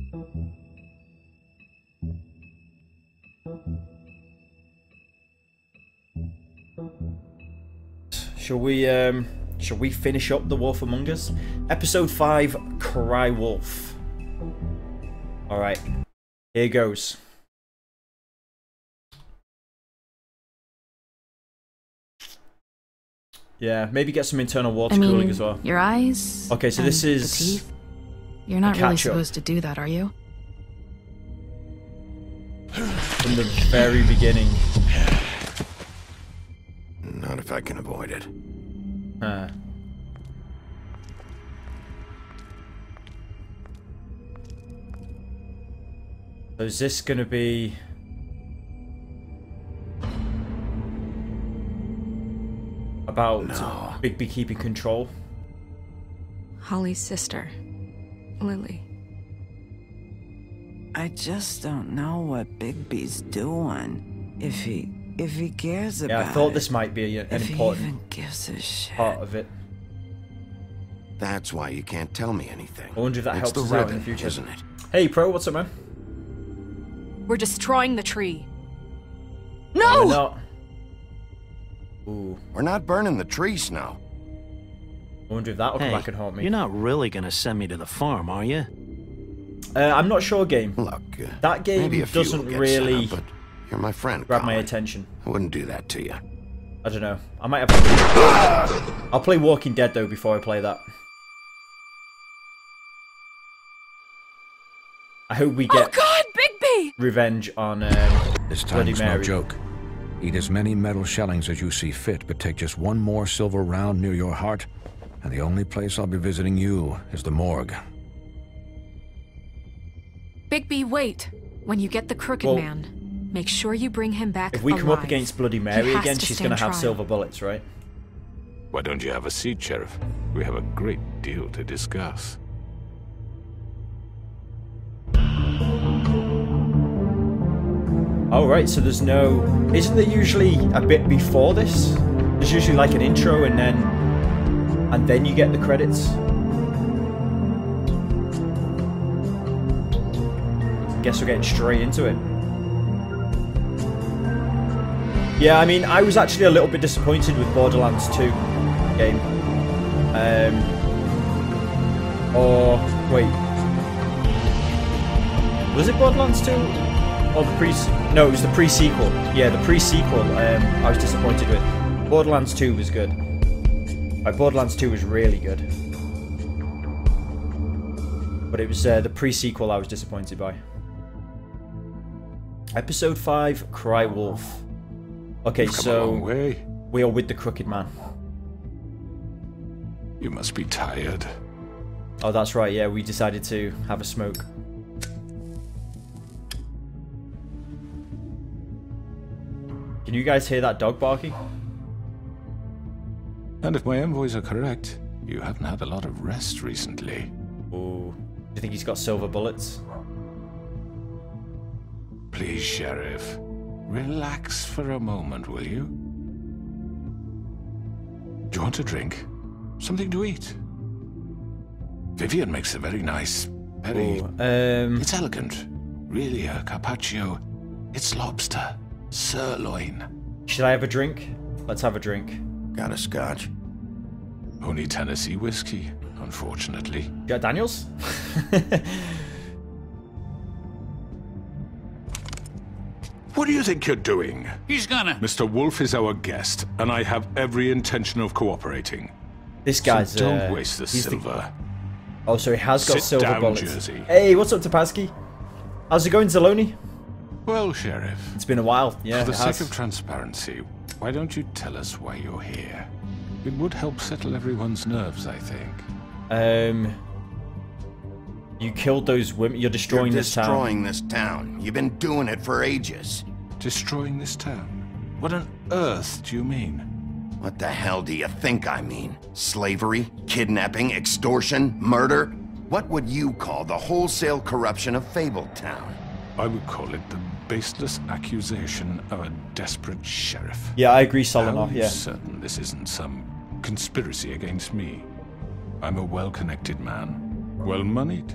Shall we finish up The Wolf Among Us? Episode 5, Cry Wolf. Alright, here goes. Yeah, maybe get some internal water cooling as well. Your eyes. Okay, so this is the teeth. You're not really supposed to do that, are you? From the very beginning. Not if I can avoid it. So is this gonna be about Bigby keeping control? Holly's sister, Lily. I just don't know what Bigby's doing. If he cares about it. Yeah, I thought this might be an important even gives a shit. part of it. That's why you can't tell me anything. I wonder if that helps us out in the future. Isn't it? Hey, Pro, what's up, man? We're destroying the tree. No! No! Not. Ooh. We're not burning the tree, Snow. I wonder if that'll come back and haunt me. You're not really gonna send me to the farm, are you? I'm not sure, game. Look, that game maybe a few doesn't will get really set up, but you're my friend, grab my Colin. attention. I wouldn't do that to you. I don't know. I might have. I'll play Walking Dead though before I play that. I hope we get. Oh God, Bigby! Revenge on This Bloody time's no Mary. joke. Eat as many metal shellings as you see fit, but take just one more silver round near your heart, and the only place I'll be visiting you is the morgue. Bigby, wait. When you get the Crooked Man, make sure you bring him back If we come up alive. against Bloody Mary He has again, to she's stand gonna have trial. silver bullets, right? Why don't you have a seat, Sheriff? We have a great deal to discuss. Oh, right, so there's no... Isn't there usually a bit before this? There's usually like an intro and then you get the credits. Guess we're getting straight into it. Yeah, I mean, I was actually a little bit disappointed with Borderlands 2 game. Or, wait. Was it Borderlands 2? Or the no, it was the pre-sequel. Yeah, the pre-sequel I was disappointed with. Borderlands 2 was good. Right, Borderlands 2 was really good. But it was the pre-sequel I was disappointed by. Episode 5, Cry Wolf. Okay, You've come a long way. We are with the Crooked Man. You must be tired. Oh, that's right, yeah, we decided to have a smoke. Can you guys hear that dog barking? And if my envoys are correct, you haven't had a lot of rest recently. Ooh. Do you think he's got silver bullets? Please, Sheriff, relax for a moment, will you? Do you want a drink? Something to eat? Vivian makes a very nice, very... It's elegant. Really a carpaccio. It's lobster. Sirloin. Should I have a drink? Let's have a drink. Got a scotch? Only Tennessee whiskey, unfortunately. You got Daniels? What do you think you're doing? He's gonna... Mr. Wolf is our guest, and I have every intention of cooperating. This guy's... So don't waste the silver. Oh, so he has got Sit silver down, bullets. Jersey. Hey, what's up, Topaski? How's it going, Zaloni? Well, Sheriff. It's been a while, yeah. For the sake of transparency, why don't you tell us why you're here? It would help settle everyone's nerves, I think. You killed those women. You're destroying this town. Destroying this town. You've been doing it for ages. Destroying this town? What on earth do you mean? What the hell do you think I mean? Slavery? Kidnapping? Extortion? Murder? What would you call the wholesale corruption of Fabletown? I would call it the baseless accusation of a desperate sheriff. Yeah, I agree, Solanov, yeah. How are you certain this isn't some conspiracy against me? I'm a well-connected man, well-moneyed,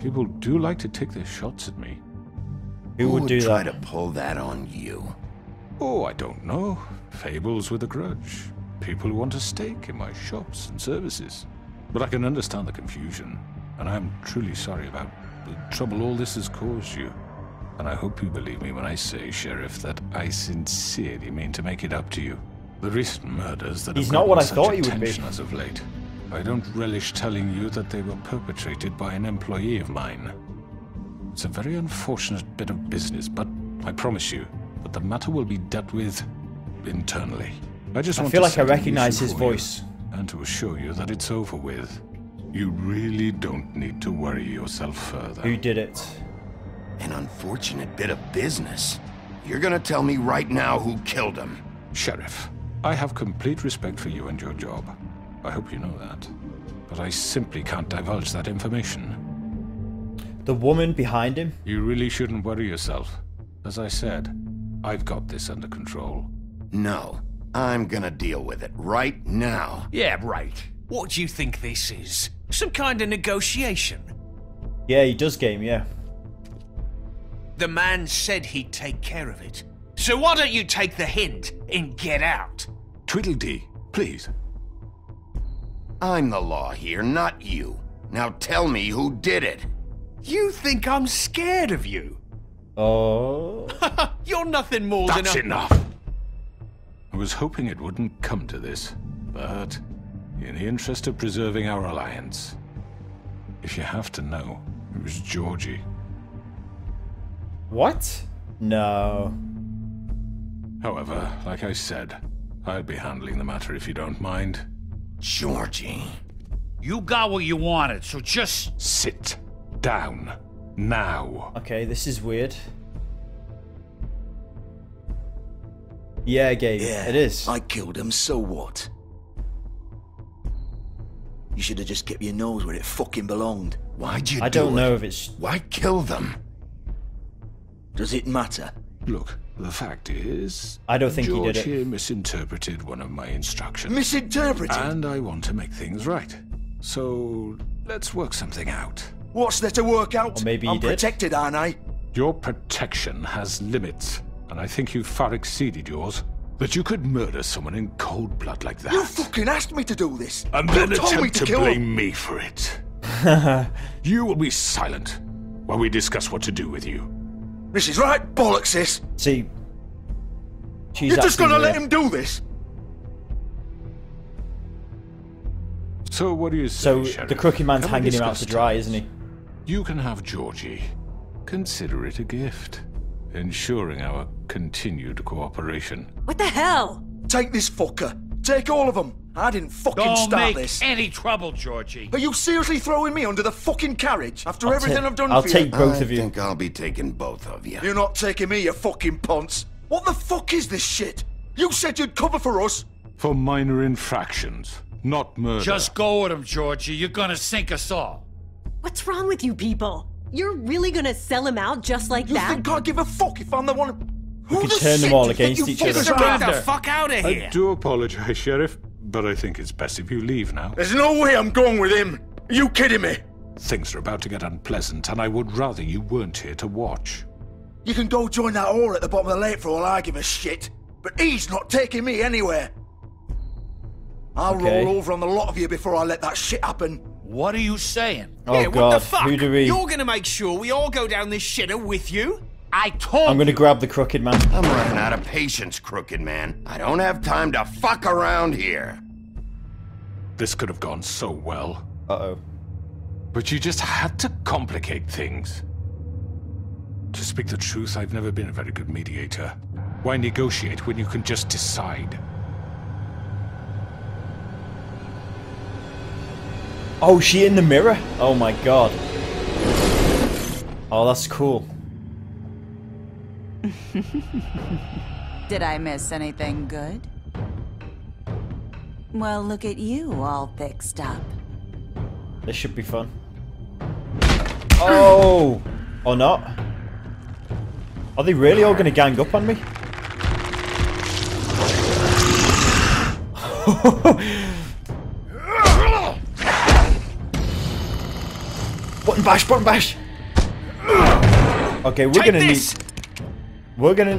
People do like to take their shots at me. Who would do try that? to pull that on you? Oh, I don't know. Fables with a grudge. People who want a stake in my shops and services. But I can understand the confusion, and I am truly sorry about the trouble all this has caused you. And I hope you believe me when I say, Sheriff, that I sincerely mean to make it up to you. The recent murders that He's have not what I gotten thought such he would be. attention as of late. I don't relish telling you that they were perpetrated by an employee of mine. It's a very unfortunate bit of business, but I promise you that the matter will be dealt with internally. I feel like I recognize his voice. And to assure you that it's over with. You really don't need to worry yourself further. Who did it? An unfortunate bit of business. You're gonna tell me right now who killed him? Sheriff, I have complete respect for you and your job. I hope you know that. But I simply can't divulge that information. The woman behind him? You really shouldn't worry yourself. As I said, I've got this under control. No, I'm gonna deal with it right now. Yeah, right. What do you think this is? Some kind of negotiation? Yeah, he does game, yeah. The man said he'd take care of it. So why don't you take the hint and get out? Tweedledee, please. I'm the law here, not you. Now tell me who did it. You think I'm scared of you? Oh. You're nothing more than a... That's enough! I was hoping it wouldn't come to this, but in the interest of preserving our alliance, if you have to know, it was Georgie. What? No. However, like I said, I'll be handling the matter if you don't mind. Georgie. You got what you wanted, so just... Sit down. Now. Okay, this is weird. Yeah, Gabe, it is. I killed him, so what? You should have just kept your nose where it fucking belonged. Why'd you do it? I don't know if it's... Why kill them? Does it matter? Look, the fact is... I don't think George he did it. here misinterpreted one of my instructions. Misinterpreted? And I want to make things right. So, let's work something out. What's there to work out? Or maybe he I'm did. protected, aren't I? Your protection has limits, and I think you've far exceeded yours. That you could murder someone in cold blood like that. You fucking asked me to do this. And You then told me attempt to kill blame him. me for it. You will be silent while we discuss what to do with you. This is right bollocks, sis. See, she's You're just acting gonna let weird. him do this? So what do you say, So Sheriff? the crooked man's Can we hanging him out discuss to dry, terms? isn't he? You can have Georgie. Consider it a gift, ensuring our continued cooperation. What the hell? Take this fucker. Take all of them. I didn't fucking Don't start make this. any trouble, Georgie. Are you seriously throwing me under the fucking carriage after everything I've done I'll for take you? both of I you. think I'll be taking both of you. You're not taking me, you fucking ponce. What the fuck is this shit? You said you'd cover for us. For minor infractions, not murder. Just go with him, Georgie. You're gonna sink us all. What's wrong with you people? You're really gonna sell him out just like You that? think I give a fuck if I'm the one? We Who could the turn them shit all do you think against you each other. fuckers are Get the after? fuck out of here. I do apologize, Sheriff, but I think it's best if you leave now. There's no way I'm going with him. Are you kidding me? Things are about to get unpleasant, and I would rather you weren't here to watch. You can go join that whore at the bottom of the lake for all I give a shit. But he's not taking me anywhere. I'll Okay. roll over on the lot of you before I let that shit happen. What are you saying? Oh Yeah, god, what the fuck? who do we... You're gonna make sure we all go down this shitter with you? I told I'm gonna you. grab the crooked man. I'm running out of patience, crooked man. I don't have time to fuck around here. This could have gone so well, Uh-oh. but you just had to complicate things. To speak the truth, I've never been a very good mediator. Why negotiate when you can just decide? Oh, she in the mirror? Oh my god. Oh, that's cool. Did I miss anything good? Well, look at you, all fixed up. This should be fun. Oh! Or not? Are they really all gonna gang up on me? Button bash, button bash. Okay, we're gonna need. We're gonna.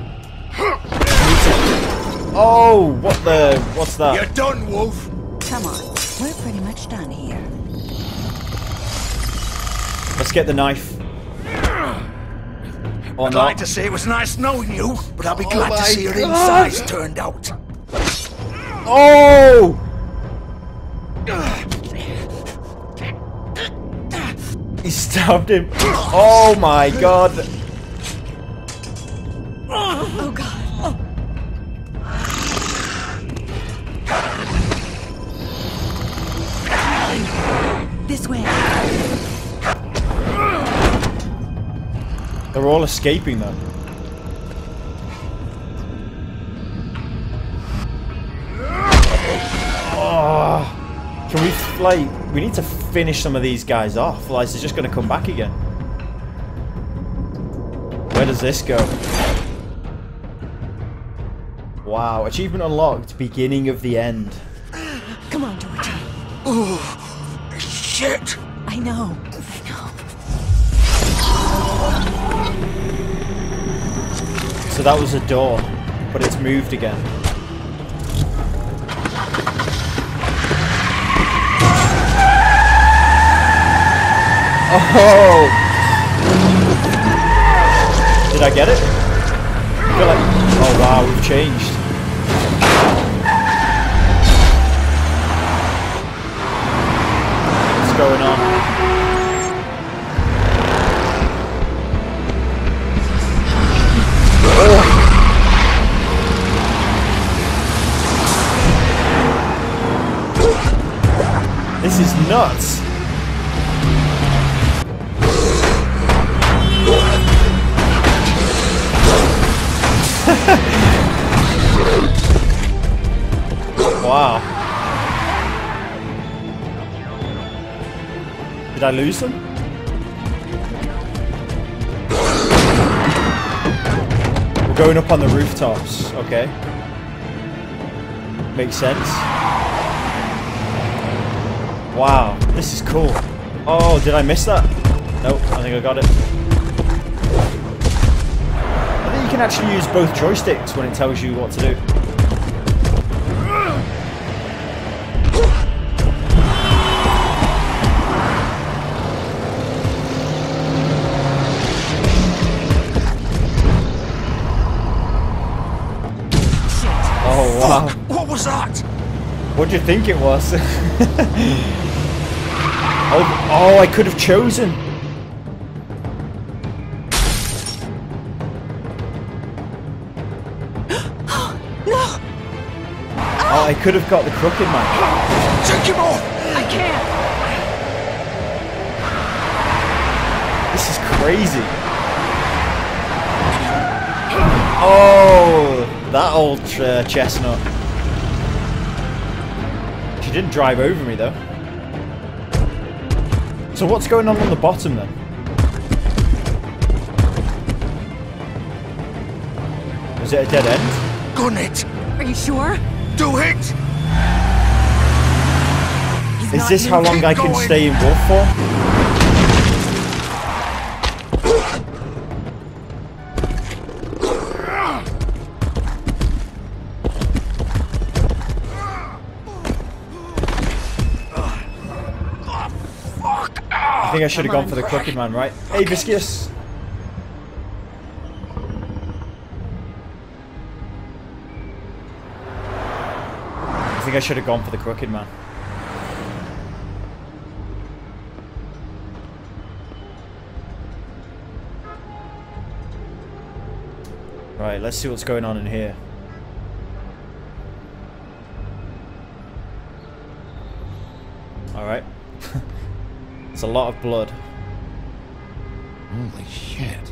Oh, what's that? You're done, Wolf. Come on, we're pretty much done here. Let's get the knife. Or I'd not. like to say it was nice knowing you, but I'll be glad to see your insides turned out. Oh! He stabbed him. Oh my god. Oh god. This way. They're all escaping though. Oh, can we we need to finish some of these guys off, otherwise they're just going to come back again. Where does this go? Wow, achievement unlocked, beginning of the end. Come on, Georgie. Ooh, shit. I know. So that was a door, but it's moved again. Oh! Did I get it? I feel like... Oh wow, we've changed. What's going on? This is nuts. Wow. Did I lose them? We're going up on the rooftops. Okay. Makes sense. Wow, this is cool. Oh, did I miss that? Nope, I think I got it. I think you can actually use both joysticks when it tells you what to do. Oh, wow. What was that? What do you think it was? Oh, I could have chosen. No. Oh, I could have got the crooked man. Take him off. I can't. This is crazy. Oh, that old chestnut. She didn't drive over me though. So what's going on the bottom then? Was it a dead end? Gun it. Are you sure? Do it. Is this how long I can stay in Wolf for? I think I should have gone for the crooked man, right? Hey, Viscous! I think I should have gone for the crooked man. Right, let's see what's going on in here. Alright. It's a lot of blood. Holy shit.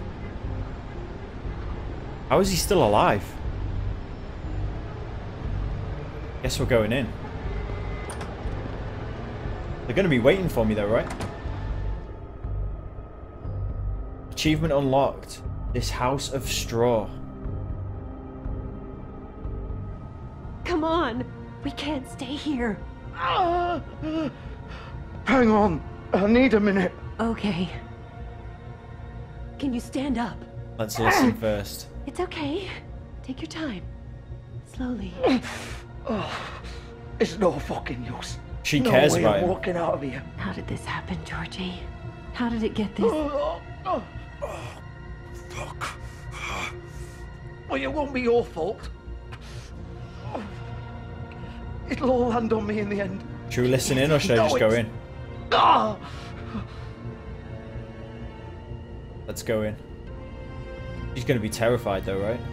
How is he still alive? Guess we're going in. They're going to be waiting for me though, right? Achievement unlocked. This house of straw. Come on. We can't stay here. Hang on. I need a minute. Okay. Can you stand up? Let's listen first. It's okay. Take your time. Slowly. It's no fucking use. She cares about him. I'm walking out of here. How did this happen, Georgie? How did it get this? Fuck. Well, it won't be your fault. It'll all land on me in the end. Should we listen in or should I just go in? Let's go in. She's gonna be terrified though, right?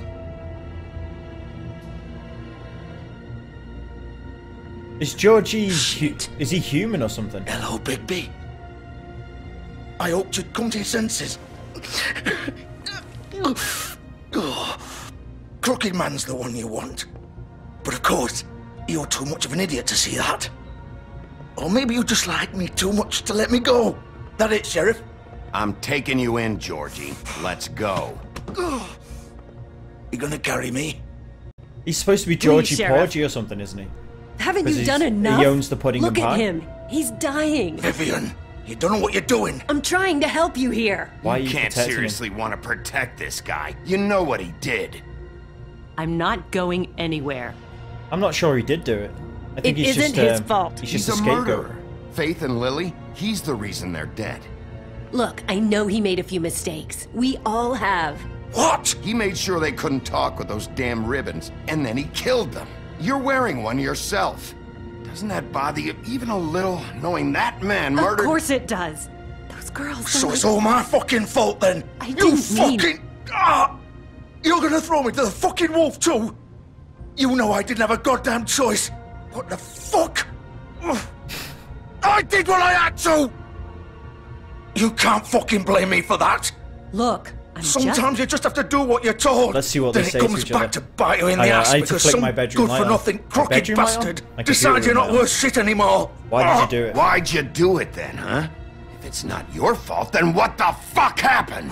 Is Georgie... is he human or something? Hello, Bigby. I hoped you'd come to your senses. Crooked Man's the one you want. But of course, you're too much of an idiot to see that. Or maybe you just like me too much to let me go. That it, Sheriff? I'm taking you in, Georgie. Let's go. You gonna carry me? He's supposed to be Georgie Sheriff. Porgy or something, isn't he? Haven't you done enough? He owns the pudding Look and pie. at him. He's dying. Vivian, you don't know what you're doing. I'm trying to help you here. Why are you can't protecting seriously want to protect this guy. You know what he did. I'm not going anywhere. I'm not sure he did do it. I think It he's isn't just, his fault. He's He's just a a scapegoat. murderer. Faith and Lily, he's the reason they're dead. Look, I know he made a few mistakes. We all have. What? He made sure they couldn't talk with those damn ribbons, and then he killed them. You're wearing one yourself. Doesn't that bother you even a little, knowing that man murdered... Of course it does. Those girls... So it's all my fucking fault then? I You didn't mean- fucking... You're gonna throw me to the fucking wolf too? You know I didn't have a goddamn choice. What the fuck? I did what I had to! You can't fucking blame me for that. Look, Sometimes you just have to do what you're told. Let's see what then they it say to comes each back other. to bite you in I the ass need to because flick some my bedroom light good-for-nothing on. My crooked bedroom light on? bastard My decides computer you're not light on. worth shit anymore. Why did you do it? Why'd you do it then, huh? If it's not your fault, then what the fuck happened?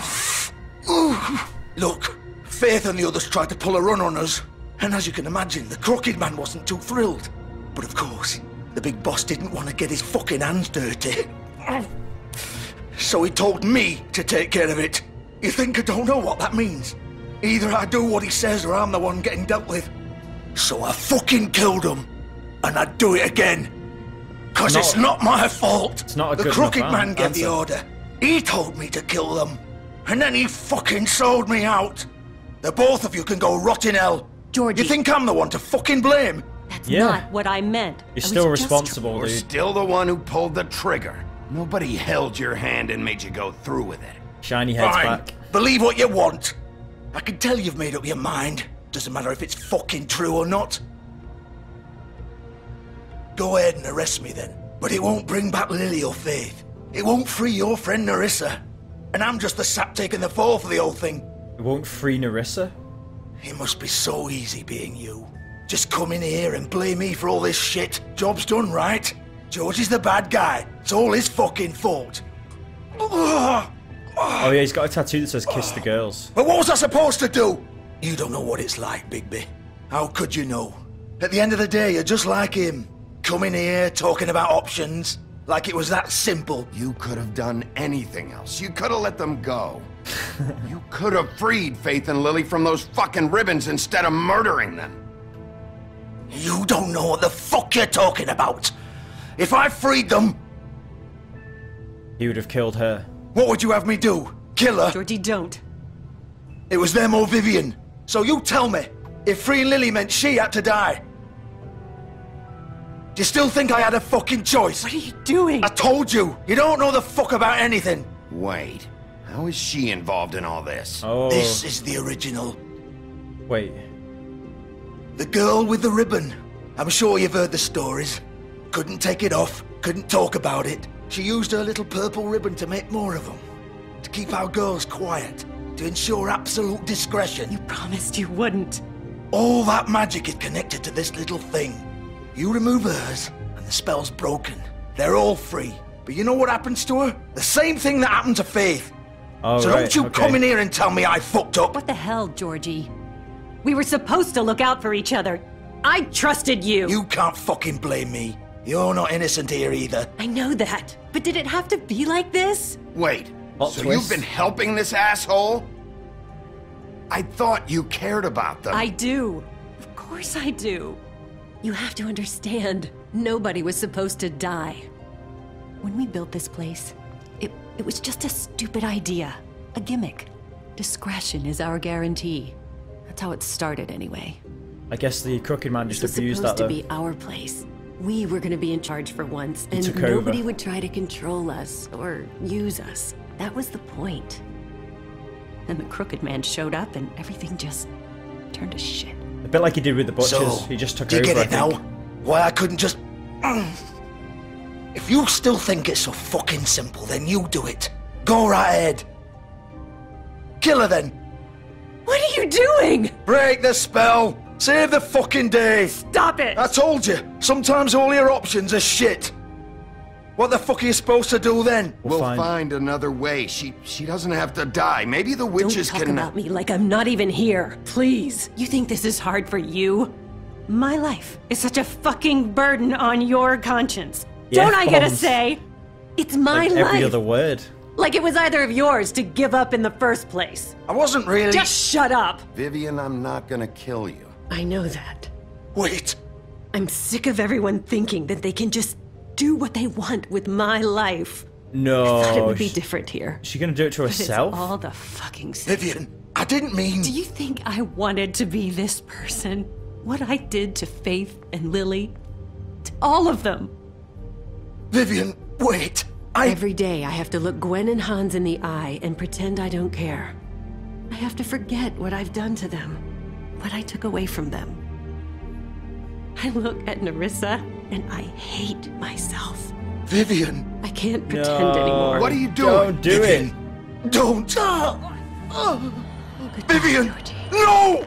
Look, Faith and the others tried to pull a run on us. And as you can imagine, the Crooked Man wasn't too thrilled. But of course, the big boss didn't want to get his fucking hands dirty. So he told me to take care of it. You think I don't know what that means? Either I do what he says or I'm the one getting dealt with. So I fucking killed him. And I'd do it again. Cause it's not my fault. It's not a the good Crooked enough Man gave the answer. order. He told me to kill them. And then he fucking sold me out. The both of you can go rot in hell. Georgie. You think I'm the one to fucking blame? That's Yeah. not what I meant. You're I was still just- responsible, You're dude. still the one who pulled the trigger. Nobody held your hand and made you go through with it. Shiny head's Fine. back. Believe what you want. I can tell you've made up your mind. Doesn't matter if it's fucking true or not. Go ahead and arrest me then. But it won't bring back Lily or Faith. It won't free your friend Narissa. And I'm just the sap taking the fall for the whole thing. It won't free Narissa? It must be so easy being you. Just come in here and blame me for all this shit. Job's done, right? George is the bad guy. It's all his fucking fault. Oh yeah, he's got a tattoo that says "Kiss the Girls." But what was I supposed to do? You don't know what it's like, Bigby. How could you know? At the end of the day, you're just like him. Coming here, talking about options. Like it was that simple. You could have done anything else. You could have let them go. You could have freed Faith and Lily from those fucking ribbons instead of murdering them. You don't know what the fuck you're talking about. If I freed them, He would have killed her. what would you have me do? Kill her? Georgie, don't. It was them or Vivian. So you tell me, if freeing Lily meant she had to die, do you still think I had a fucking choice? What are you doing? I told you, you don't know the fuck about anything. Wait, how is she involved in all this? Oh. This is the original. Wait. The girl with the ribbon. I'm sure you've heard the stories. Couldn't take it off, couldn't talk about it. She used her little purple ribbon to make more of them. To keep our girls quiet. To ensure absolute discretion. You promised you wouldn't. All that magic is connected to this little thing. You remove hers, and the spell's broken. They're all free. But you know what happens to her? The same thing that happened to Faith. Oh, So right, don't you okay. come in here and tell me I fucked up. What the hell, Georgie? We were supposed to look out for each other. I trusted you. You can't fucking blame me. You're not innocent here either. I know that, but did it have to be like this? Wait, Plot so twist. you've been helping this asshole? I thought you cared about them. I do. Of course I do. You have to understand, nobody was supposed to die. When we built this place, it was just a stupid idea. A gimmick. Discretion is our guarantee. That's how it started anyway. I guess the crooked man just This was abused that supposed to though. be our place. We were gonna be in charge for once, and took nobody over. would try to control us or use us. That was the point. Then the crooked man showed up and everything just turned to shit. A bit like he did with the butchers. So, He just took do you over, get it I now? think. Why I couldn't just... If you still think it's so fucking simple, then you do it. Go right ahead. Kill her then. What are you doing? Break the spell. Save the fucking day. Stop it! I told you, sometimes all your options are shit. What the fuck are you supposed to do then? We'll find another way. She doesn't have to die. Maybe the witches Don't talk can... about me like I'm not even here. Please. You think this is hard for you? My life is such a fucking burden on your conscience. Yeah, Don't I get a bombs. say? It's my Like life. every other word. Like it was either of yours to give up in the first place. I wasn't really... Just shut up. Vivian, I'm not gonna kill you. I know that. Wait. I'm sick of everyone thinking that they can just do what they want with my life. No. I thought it would be different here. Is she gonna do it to But it's herself? all the fucking same. Vivian, I didn't mean... Do you think I wanted to be this person? What I did to Faith and Lily? To all of them. Vivian, wait. Every day I have to look Gwen and Hans in the eye and pretend I don't care. I have to forget what I've done to them, what I took away from them. I look at Nerissa and I hate myself. Vivian. I can't pretend anymore. What are you doing? Don't do Vivian, don't. Vivian, no!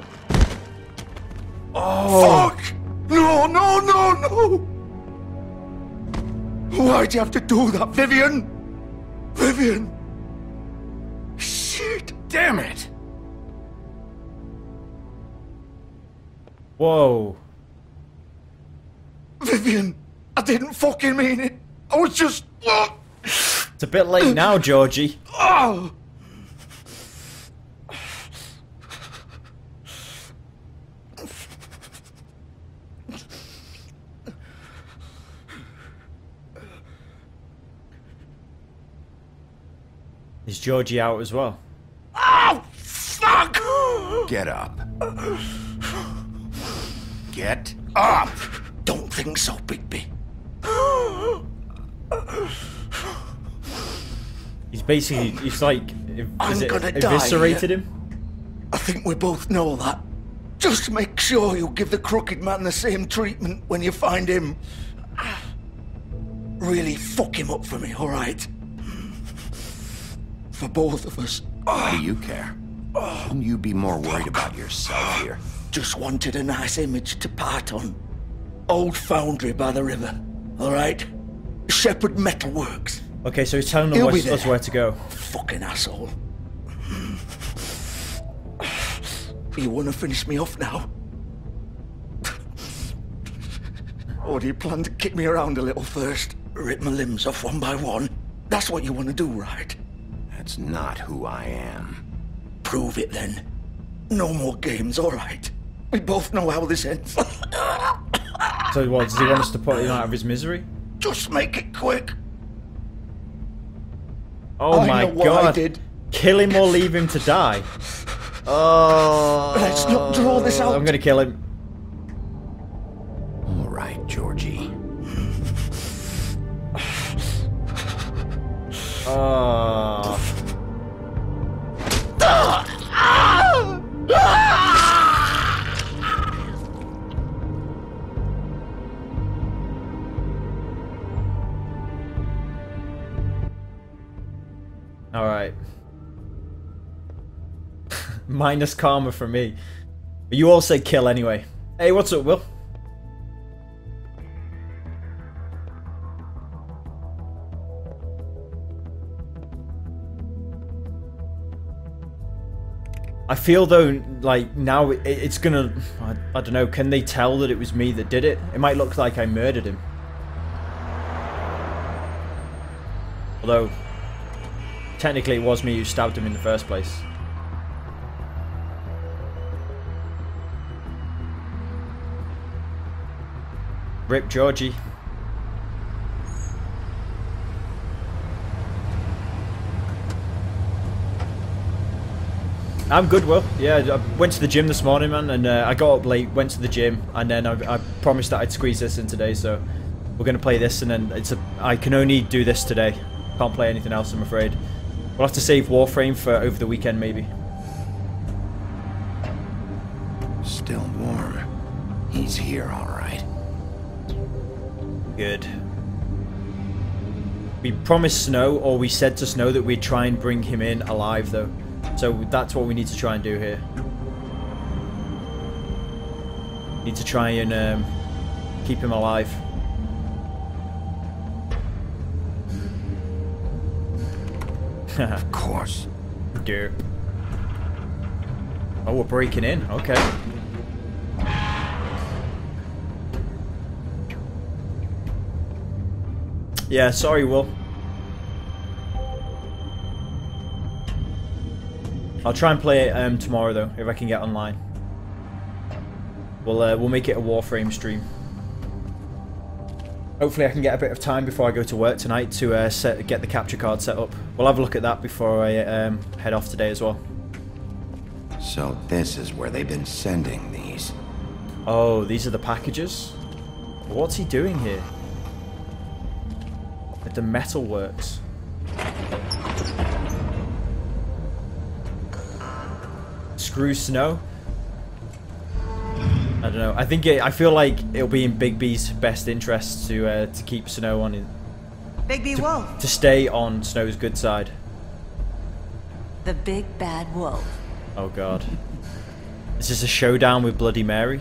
Oh. Fuck! No, no, no, no! Why'd you have to do that, Vivian? Vivian! Shit! Damn it! Whoa. Vivian, I didn't fucking mean it. I was just... It's a bit late now, Georgie. Oh! Is Georgie out as well? Oh, fuck! Get up. Get up! Don't think so, Bigby. He's basically, he's like, I'm gonna die eviscerated here. him? I think we both know that. Just make sure you give the crooked man the same treatment when you find him. Really fuck him up for me, alright? For both of us. Why do you care? Shouldn't you be more worried about yourself here? Just wanted a nice image to part on. Old foundry by the river, alright? Shepherd Metalworks. Okay, so he's telling He'll be us there. where to go. Fucking asshole. You wanna finish me off now? Or do you plan to kick me around a little first? Rip my limbs off one by one? That's what you wanna do, right? That's not who I am. Prove it then. No more games, alright? We both know how this ends. So what, does he want us to put him out of his misery? Just make it quick. Oh I my know what I god. did. Kill him or leave him to die. Oh. Let's not draw this out. I'm gonna kill him. All right, Georgie. Oh. Alright. Minus karma for me. But you all say kill anyway. Hey, what's up, Will? I feel though, like, now it's gonna... I don't know, can they tell that it was me that did it? It might look like I murdered him. Although, technically it was me who stabbed him in the first place. Rip Georgie. I'm good, Will. Yeah, I went to the gym this morning, man, and I got up late, went to the gym, and then I promised that I'd squeeze this in today, so we're going to play this, and then I can only do this today. Can't play anything else, I'm afraid. We'll have to save Warframe for over the weekend, maybe. Still warm. He's here, all right. Good. We promised Snow, or we said to Snow that we'd try and bring him in alive, though. So that's what we need to try and do here. Need to try and keep him alive. Of course. Derp. Oh, we're breaking in. Okay. Yeah, sorry, Will. I'll try and play it tomorrow though, if I can get online. We'll make it a Warframe stream. Hopefully I can get a bit of time before I go to work tonight to get the capture card set up. We'll have a look at that before I head off today as well. So this is where they've been sending these. Oh, these are the packages? What's he doing here? With the metal works. Screw Snow? I don't know. I feel like it'll be in Big B's best interest to keep Snow on it. Big B Wolf. To stay on Snow's good side. The big bad wolf. Oh god. Is this a showdown with Bloody Mary?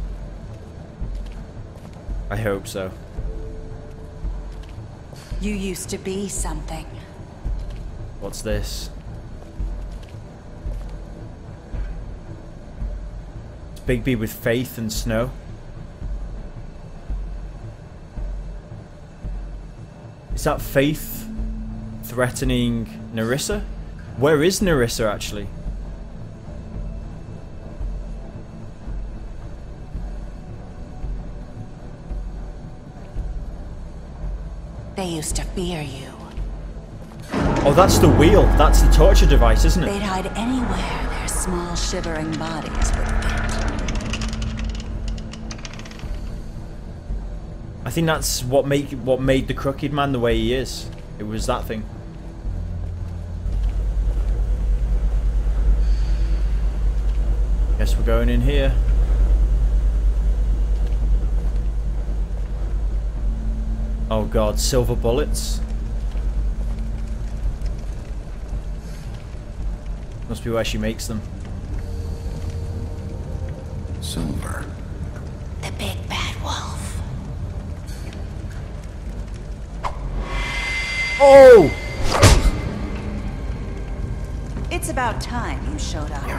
I hope so. You used to be something. What's this? It's Big B with Faith and Snow. Is that Faith threatening Nerissa? Where is Nerissa actually? They used to fear you. Oh, that's the wheel. That's the torture device, isn't it? They'd hide anywhere their small shivering bodies would fit. I think that's what made the Crooked Man the way he is. It was that thing. Guess we're going in here. Oh god, silver bullets. Must be where she makes them. Silver. The big bad wolf. Oh! It's about time you showed up.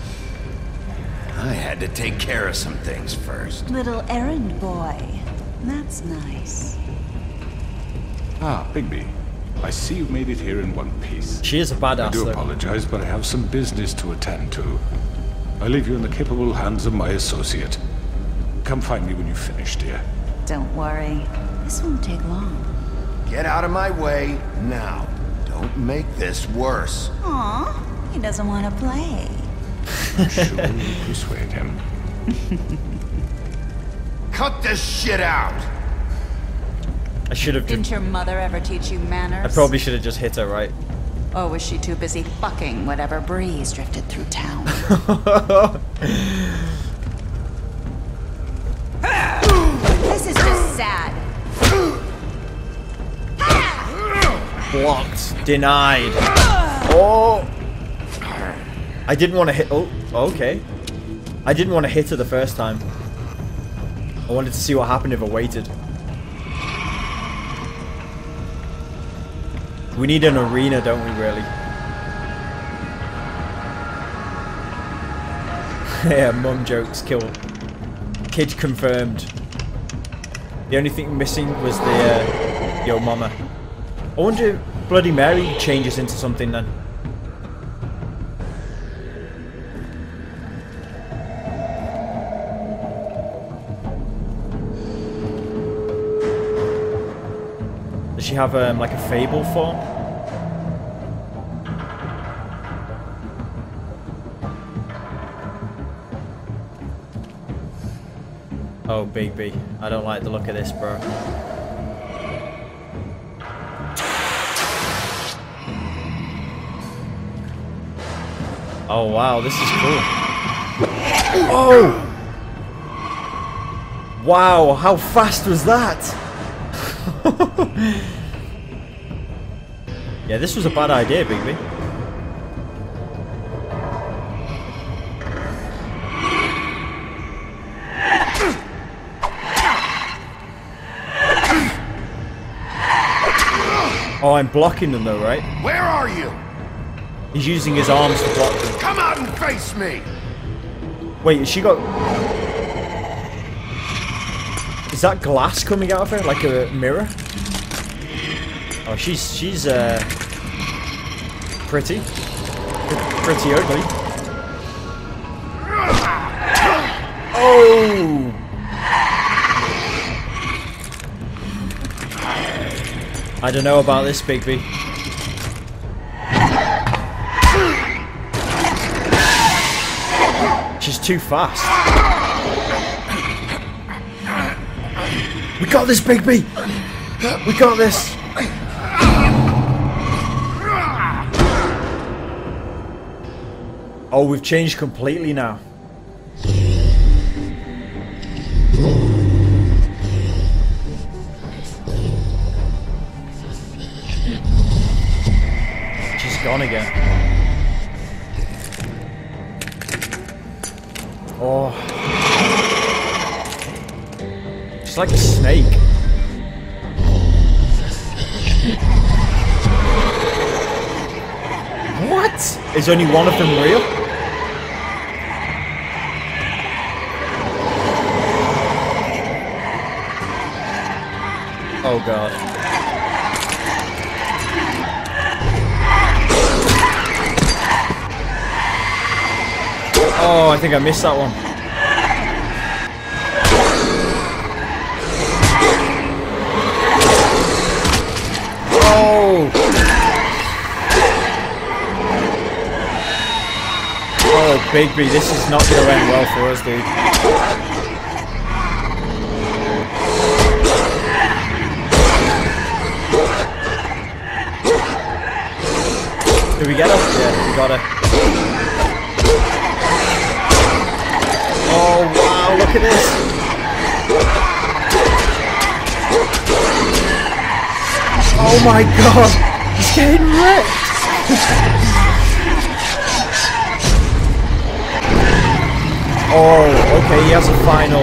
I had to take care of some things first. Little errand boy. That's nice. Ah, Bigby. I see you've made it here in one piece. She is a badass, I do apologize, but I have some business to attend to. I leave you in the capable hands of my associate. Come find me when you've finished, dear. Don't worry. This won't take long. Get out of my way now. Don't make this worse. Aw, he doesn't want to play. Sure you persuade him. Cut this shit out! I should have. Didn't your mother ever teach you manners? I probably should have just hit her, right? Or was she too busy fucking whatever breeze drifted through town? This is just sad. Blocked. Denied. Oh! I didn't want to hit. Oh, okay. I didn't want to hit her the first time. I wanted to see what happened if I waited. We need an arena, don't we, really? Yeah, mum jokes kill. Kid confirmed. The only thing missing was the yo mama. I wonder Bloody Mary changes into something then? Does she have like a fable form? Oh, Bigby. I don't like the look of this, bro. Oh, wow. This is cool. Oh! Wow, how fast was that? Yeah, this was a bad idea, Bigby. Oh, I'm blocking them though, right? Where are you? He's using his arms to block them. Come out and face me! Wait, has she got... Is that glass coming out of her? Like a mirror? Oh, she's pretty. Pretty ugly. Oh! I don't know about this, Bigby. She's too fast. We got this, Bigby! We got this! Oh, we've changed completely now. She's gone again. Oh. She's like a snake. What? Is only one of them real? Oh god. Oh, I think I missed that one. Oh! Oh, Bigby, this is not going to end well for us, dude. Did we get her? Yeah, we got her. Oh wow, look at this! Oh my god! He's getting wrecked! Oh, okay, he has a final.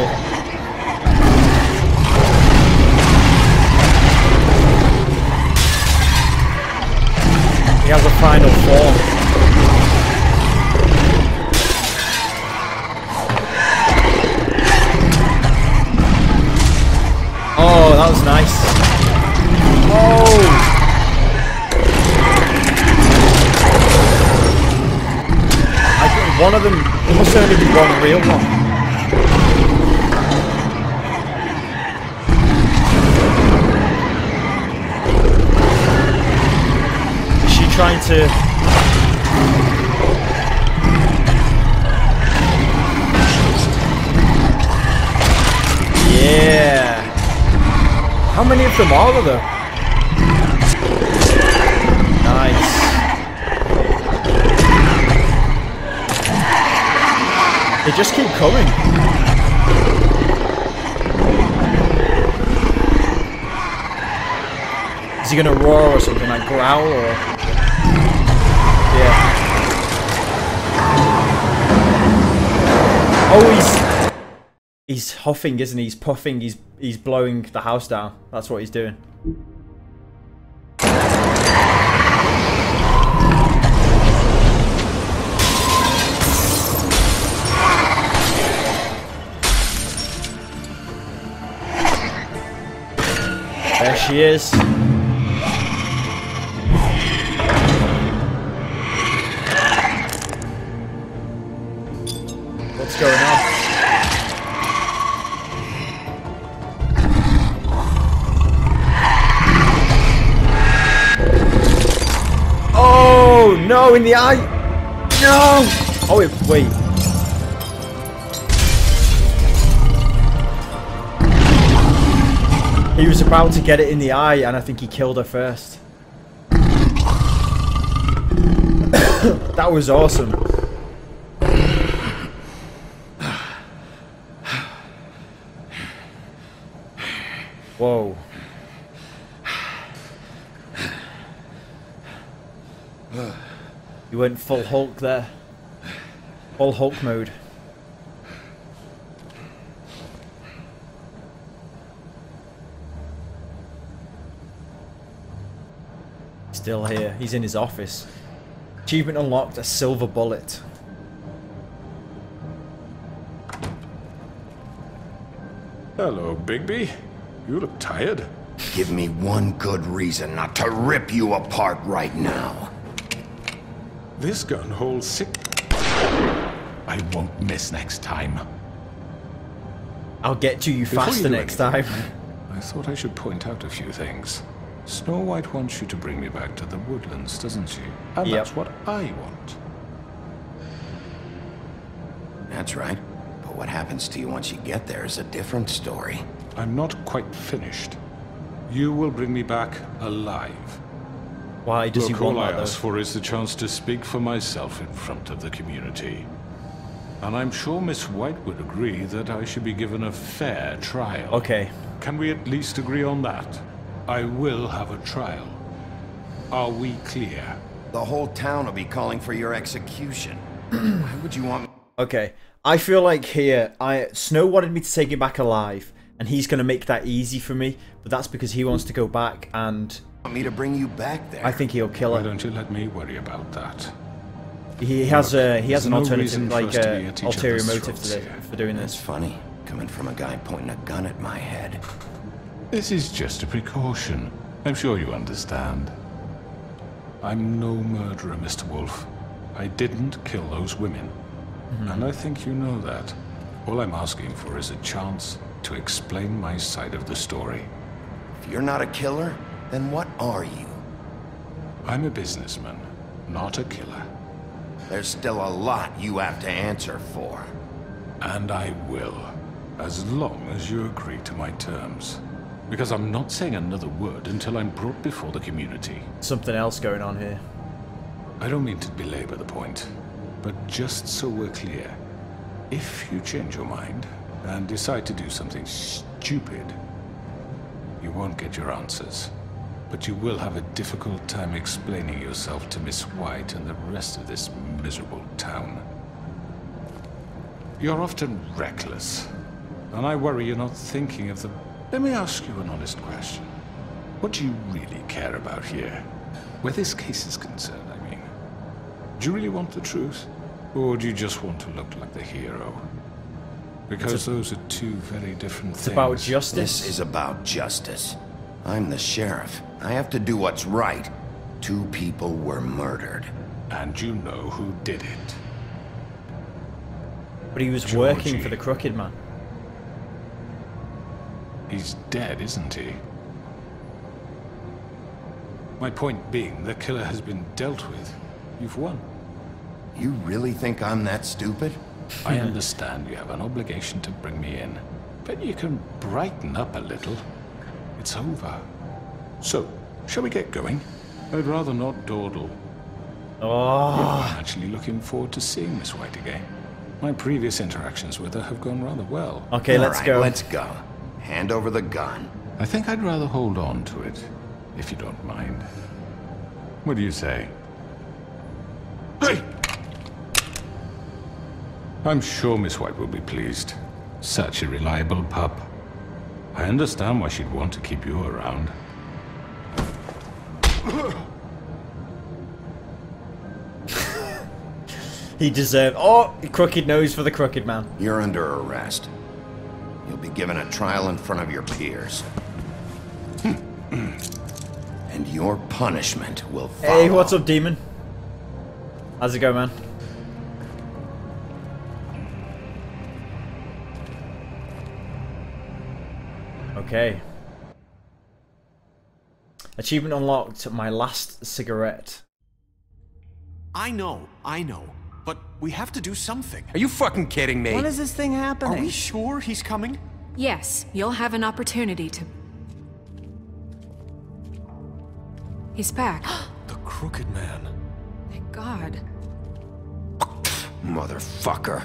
He has a final form. Oh, that was nice. Oh! I think one of them, there must only be one real one. Is she trying to... Yeah! How many of them are there? Nice. They just keep coming. Is he gonna roar or something, like growl or? Yeah. Oh, he's huffing, isn't he? He's puffing. He's blowing the house down. That's what he's doing. There she is. No, no, in the eye. No. Oh, wait. He was about to get it in the eye, and I think he killed her first. That was awesome. Whoa. You went full Hulk there. Full Hulk mode. Still here. He's in his office. Achievement unlocked, a silver bullet. Hello, Bigby. You look tired. Give me one good reason not to rip you apart right now. This gun holds 6. I won't miss next time. I'll get to you faster next time. I thought I should point out a few things. Snow White wants you to bring me back to the woodlands, doesn't she? And that's what I want. That's right. But what happens to you once you get there is a different story. I'm not quite finished. You will bring me back alive. Why does he want that, all I ask for is the chance to speak for myself in front of the community. And I'm sure Miss White would agree that I should be given a fair trial. Okay. Can we at least agree on that? I will have a trial. Are we clear? The whole town will be calling for your execution. Why would you want me? Okay. I feel like here, Snow wanted me to take him back alive, and he's going to make that easy for me, but that's because he wants to go back and... Want me to bring you back there? I think he'll kill her. Why don't you let me worry about that? He has an no alternative, like ulterior other's motive throats for doing That's this. funny, coming from a guy pointing a gun at my head. This is just a precaution. I'm sure you understand. I'm no murderer, Mr. Wolf. I didn't kill those women. And I think you know that. All I'm asking for is a chance to explain my side of the story. If you're not a killer, then what are you? I'm a businessman, not a killer. There's still a lot you have to answer for. And I will, as long as you agree to my terms. Because I'm not saying another word until I'm brought before the community. Something else going on here. I don't mean to belabor the point, but just so we're clear, if you change your mind and decide to do something stupid, you won't get your answers. But you will have a difficult time explaining yourself to Miss White and the rest of this miserable town. You're often reckless, and I worry you're not thinking of the... Let me ask you an honest question. What do you really care about here? Where this case is concerned, I mean. Do you really want the truth? Or do you just want to look like the hero? Because those are two very different things. It's about justice. This is about justice. I'm the sheriff. I have to do what's right. 2 people were murdered. And you know who did it. But he was working for the Crooked Man. He's dead, isn't he? My point being, the killer has been dealt with. You've won. You really think I'm that stupid? I understand you have an obligation to bring me in. But you can brighten up a little. It's over. So, shall we get going? I'd rather not dawdle. Oh. I'm actually looking forward to seeing Miss White again. My previous interactions with her have gone rather well. Okay, let's go. Let's go. Hand over the gun. I think I'd rather hold on to it, if you don't mind. What do you say? Hey! I'm sure Miss White will be pleased. Such a reliable pup. I understand why she'd want to keep you around. He deserved... Oh, crooked nose for the Crooked Man. You're under arrest. You'll be given a trial in front of your peers. And your punishment will follow. Hey, what's up, Demon? How's it going, man? Okay. Achievement unlocked, my last cigarette. I know. But we have to do something. Are you fucking kidding me? When is this thing happening? Are we sure he's coming? Yes, you'll have an opportunity to... He's back. The Crooked Man. Thank God. Motherfucker.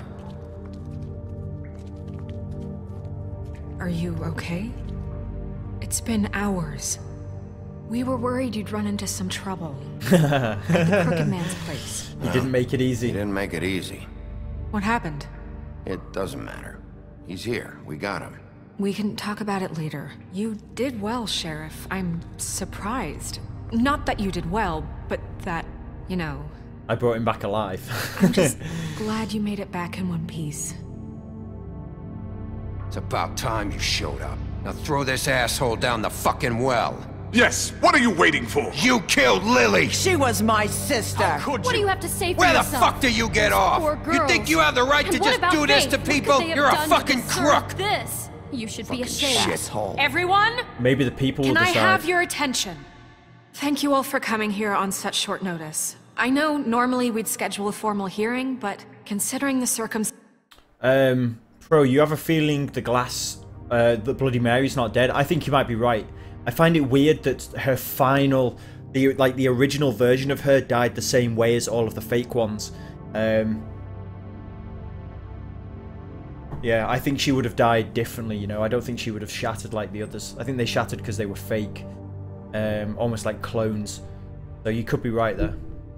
Are you okay? It's been hours. We were worried you'd run into some trouble. At the Crooked Man's place. You didn't make it easy. He didn't make it easy. What happened? It doesn't matter. He's here. We got him. We can talk about it later. You did well, Sheriff. I'm surprised. Not that you did well, but that, you know... I brought him back alive. I'm just glad you made it back in one piece. It's about time you showed up. Now throw this asshole down the fucking well. Yes, what are you waiting for? You killed Lily! She was my sister! How could you? What do you have to say for Where yourself? the fuck do you get off? Poor You think girls. you have the right And to what just about do this Faith? to What could people? they have You're a done to fucking deserve crook! This. You should be Fucking ashamed. shithole. Everyone, Maybe the people will can I decide. have your attention? Thank you all for coming here on such short notice. I know normally we'd schedule a formal hearing, but considering the circumstances... Pro, you have a feeling the Bloody Mary's not dead? I think you might be right. I find it weird that her final, the original version of her died the same way as all of the fake ones. Yeah, I think she would have died differently, you know. I don't think she would have shattered like the others. I think they shattered because they were fake. Almost like clones. So you could be right there.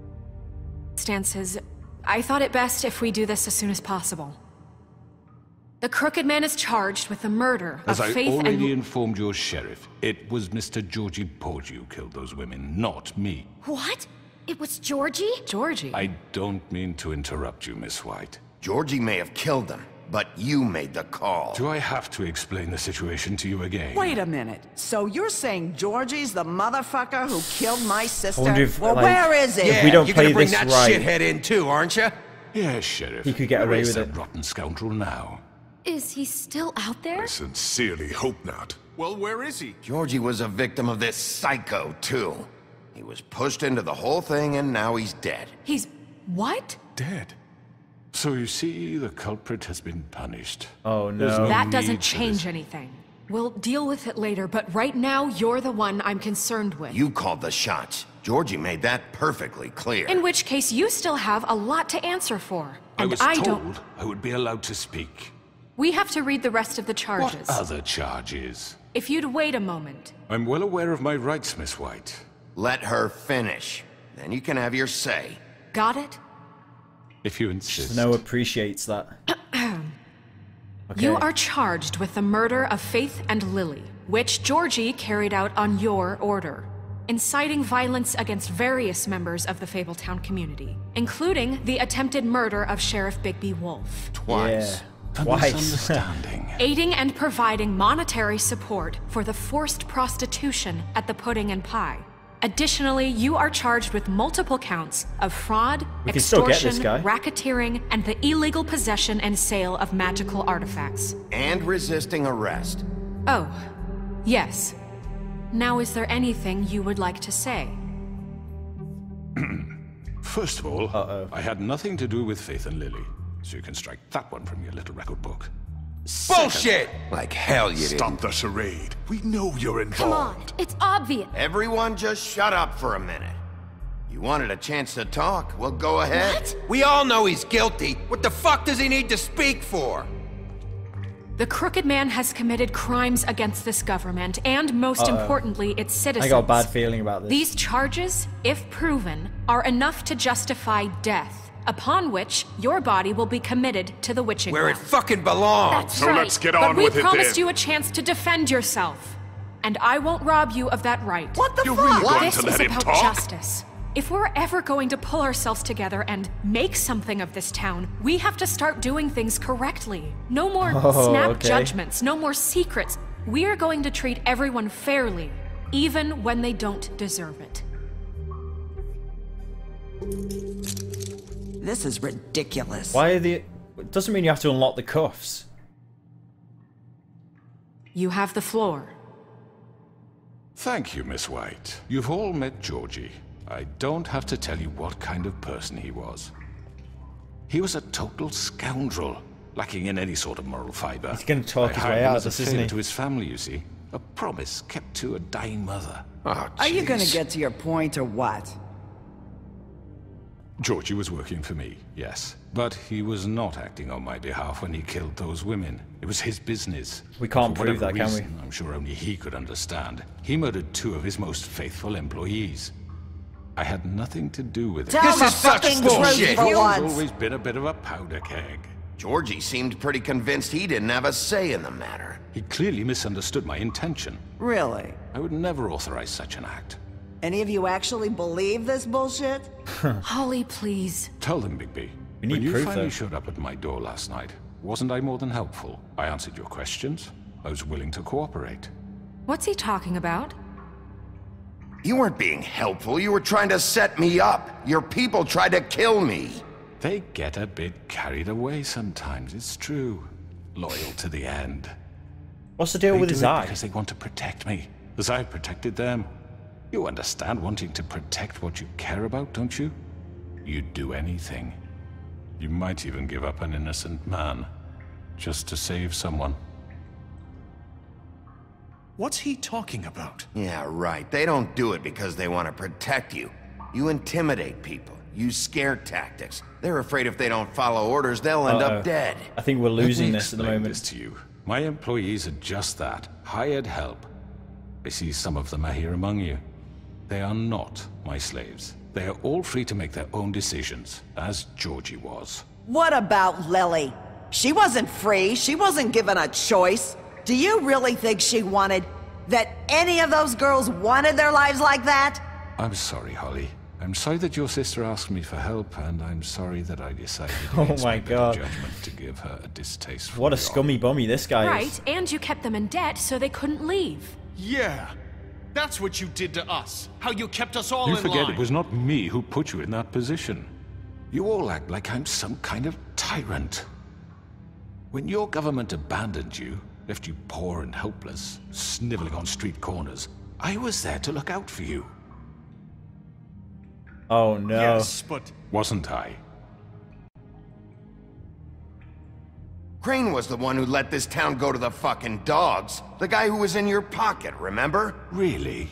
I thought it best if we do this as soon as possible. The Crooked Man is charged with the murder of As I Faith already and... informed your sheriff, it was Mr. Georgie Porgy who killed those women, not me. What? It was Georgie? Georgie? I don't mean to interrupt you, Miss White. Georgie may have killed them, but you made the call. Do I have to explain the situation to you again? Wait a minute. So you're saying Georgie's the motherfucker who killed my sister? I wonder if, well, like, where is he? Yeah, we don't you're play gonna bring this that right. shithead in too, aren't you? Yes, Sheriff. He could get Where away is with that it. rotten scoundrel now? Is he still out there? I sincerely hope not. Well, where is he? Georgie was a victim of this psycho, too. He was pushed into the whole thing, and now he's dead. He's... what? Dead. So you see, the culprit has been punished. Oh, There's no. That need doesn't for change this. anything. We'll deal with it later, but right now, you're the one I'm concerned with. You called the shots. Georgie made that perfectly clear. In which case, you still have a lot to answer for. I And was I told don't... I would be allowed to speak. We have to read the rest of the charges. What other charges? If you'd wait a moment. I'm well aware of my rights, Miss White. Let her finish. Then you can have your say. Got it? If you insist. Snow appreciates that. Okay. You are charged with the murder of Faith and Lily, which Georgie carried out on your order, inciting violence against various members of the Fabletown community, including the attempted murder of Sheriff Bigby Wolf. Twice. Yeah, twice. Misunderstanding. Aiding and providing monetary support for the forced prostitution at the Pudding and Pie. Additionally, you are charged with multiple counts of fraud, We can still get extortion, this guy. racketeering, and the illegal possession and sale of magical artifacts. And resisting arrest. Oh, yes. Now, is there anything you would like to say? First of all, I had nothing to do with Faith and Lily, so you can strike that one from your little record book. Bullshit! Like hell you Stop didn't. the charade. We know you're involved. Come on, it's obvious. Everyone just shut up for a minute. You wanted a chance to talk? Well, go ahead. What? We all know he's guilty. What the fuck does he need to speak for? The Crooked Man has committed crimes against this government and, most importantly, its citizens. I got a bad feeling about this. These charges, if proven, are enough to justify death, upon which your body will be committed to the witching Where it well. fucking belongs. That's So right. let's get But on we with it promised then. you a chance to defend yourself, and I won't rob you of that right. What the You're fuck? really going This to is let him about talk? justice. If we're ever going to pull ourselves together and make something of this town, we have to start doing things correctly. No more snap okay. judgments, no more secrets. We are going to treat everyone fairly, even when they don't deserve it. This is ridiculous. Why are the... It doesn't mean you have to unlock the cuffs. You have the floor. Thank you, Miss White. You've all met Georgie. I don't have to tell you what kind of person he was. He was a total scoundrel, lacking in any sort of moral fiber. He's going to talk his way out of this, isn't he? To his family, you see. A promise kept to a dying mother. Oh, are you going to get to your point or what? Georgie was working for me, yes. But he was not acting on my behalf when he killed those women. It was his business. We can't prove that, can we? I'm sure only he could understand. He murdered 2 of his most faithful employees. I had nothing to do with it. This is such bullshit! He's always been a bit of a powder keg. Georgie seemed pretty convinced he didn't have a say in the matter. He clearly misunderstood my intention. Really? I would never authorize such an act. Any of you actually believe this bullshit? Holly, please. Tell them, Bigby. When you finally showed up at my door last night, wasn't I more than helpful? I answered your questions. I was willing to cooperate. What's he talking about? You weren't being helpful. You were trying to set me up. Your people tried to kill me. They get a bit carried away sometimes, it's true. Loyal to the end. What's the deal with his eye? Because they want to protect me, as I've protected them. You understand wanting to protect what you care about, don't you? You'd do anything. You might even give up an innocent man, just to save someone. What's he talking about? Yeah, right. They don't do it because they want to protect you. You intimidate people, use scare tactics. They're afraid if they don't follow orders, they'll end up dead. I think we're losing this at the moment. This to you. My employees are just that, hired help. I see some of them are here among you. They are not my slaves. They are all free to make their own decisions, as Georgie was. What about Lily? She wasn't free. She wasn't given a choice. Do you really think she wanted... that any of those girls wanted their lives like that? I'm sorry, Holly. I'm sorry that your sister asked me for help, and I'm sorry that I decided oh my God. Judgment to give her a distaste for what a scummy bummy this guy is. Right, and you kept them in debt so they couldn't leave. Yeah. That's what you did to us. How you kept us all in line. You forget it was not me who put you in that position. You all act like I'm some kind of tyrant. When your government abandoned you, left you poor and helpless, sniveling on street corners, I was there to look out for you. Oh no. Yes, but... Wasn't I? Crane was the one who let this town go to the fucking dogs. The guy who was in your pocket, remember? Really?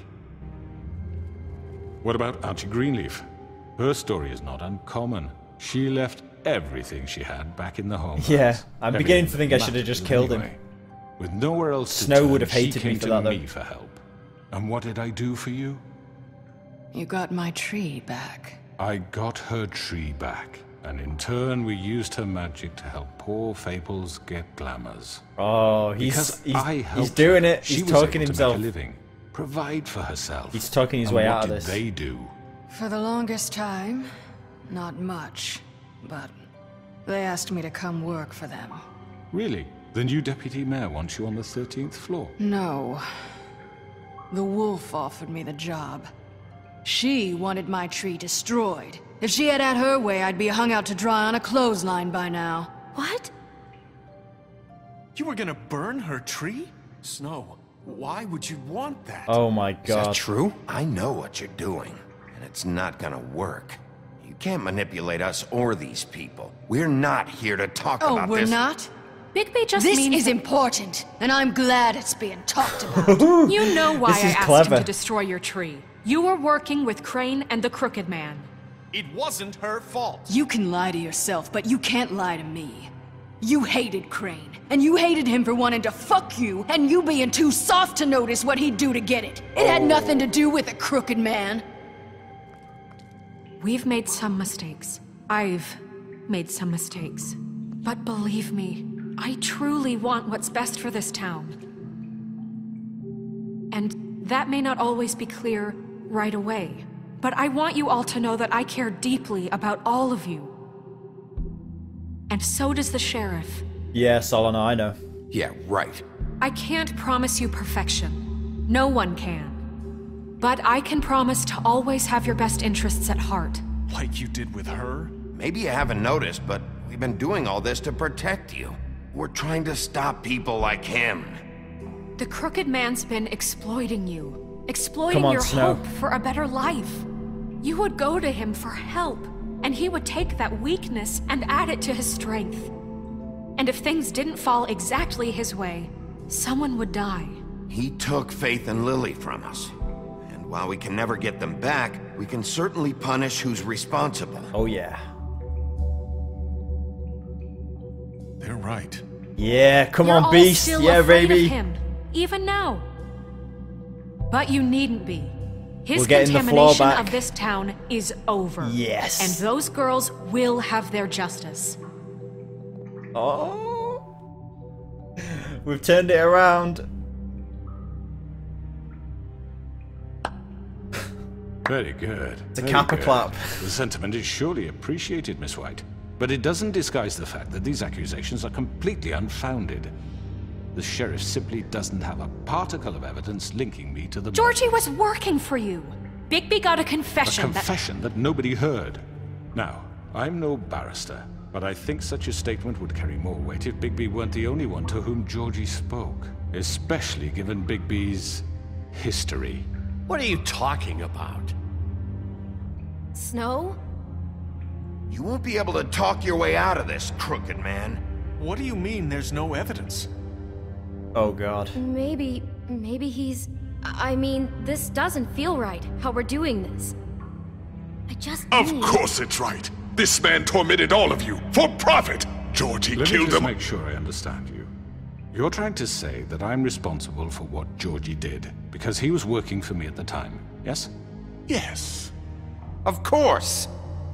What about Auntie Greenleaf? Her story is not uncommon. She left everything she had back in the home. Yeah, I'm beginning to think I should have just killed him. With nowhere else to Snow turn, would have hated she me came for to that, though. me for help. And what did I do for you? You got my tree back. I got her tree back. And in turn, we used her magic to help poor Fables get glamours. Oh, he's doing it. He's talking himself. Make a living, provide for herself. He's talking his way out of this. What did they do? For the longest time, not much. But they asked me to come work for them. Really? The new deputy mayor wants you on the 13th floor? No. The wolf offered me the job. She wanted my tree destroyed. If she had her way, I'd be hung out to dry on a clothesline by now. What? You were gonna burn her tree? Snow, why would you want that? Oh my God. Is that true? I know what you're doing, and it's not gonna work. You can't manipulate us or these people. We're not here to talk about this. Oh, we're not? Bigby just this means... is important, and I'm glad it's being talked about. You know why I asked him to destroy your tree. You were working with Crane and the Crooked Man. It wasn't her fault. You can lie to yourself, but you can't lie to me. You hated Crane, and you hated him for wanting to fuck you, and you being too soft to notice what he'd do to get it. It had nothing to do with the Crooked Man. We've made some mistakes. I've made some mistakes. But believe me, I truly want what's best for this town. And that may not always be clear right away. But I want you all to know that I care deeply about all of you. And so does the sheriff. Yeah, Solana, I know. Yeah, right. I can't promise you perfection. No one can. But I can promise to always have your best interests at heart. Like you did with her? Maybe you haven't noticed, but we've been doing all this to protect you. We're trying to stop people like him. The Crooked Man's been exploiting you. Exploiting your hope for a better life. You would go to him for help, and he would take that weakness and add it to his strength. And if things didn't fall exactly his way, someone would die. He took Faith and Lily from us. And while we can never get them back, we can certainly punish who's responsible. Oh yeah. They're right. Yeah, come You're on, all Beast. still Yeah, afraid baby. of him, even now. But you needn't be. His We're getting the floor contamination back. of this town is over. Yes. And those girls will have their justice. Oh. We've turned it around. Very good. It's a very kappa good. clap. The sentiment is surely appreciated, Miss White. But it doesn't disguise the fact that these accusations are completely unfounded. The sheriff simply doesn't have a particle of evidence linking me to the... Georgie was working for you. Bigby got a confession. A confession that nobody heard. Now, I'm no barrister, but I think such a statement would carry more weight if Bigby weren't the only one to whom Georgie spoke. Especially given Bigby's history. What are you talking about? Snow? You won't be able to talk your way out of this, crooked man. What do you mean there's no evidence? Oh god. Maybe he's... I mean, this doesn't feel right, how we're doing this. I just Of need... course it's right. This man tormented all of you, for profit. Georgie Let me killed just him. make sure I understand you. You're trying to say that I'm responsible for what Georgie did, because he was working for me at the time, yes? Yes. Of course.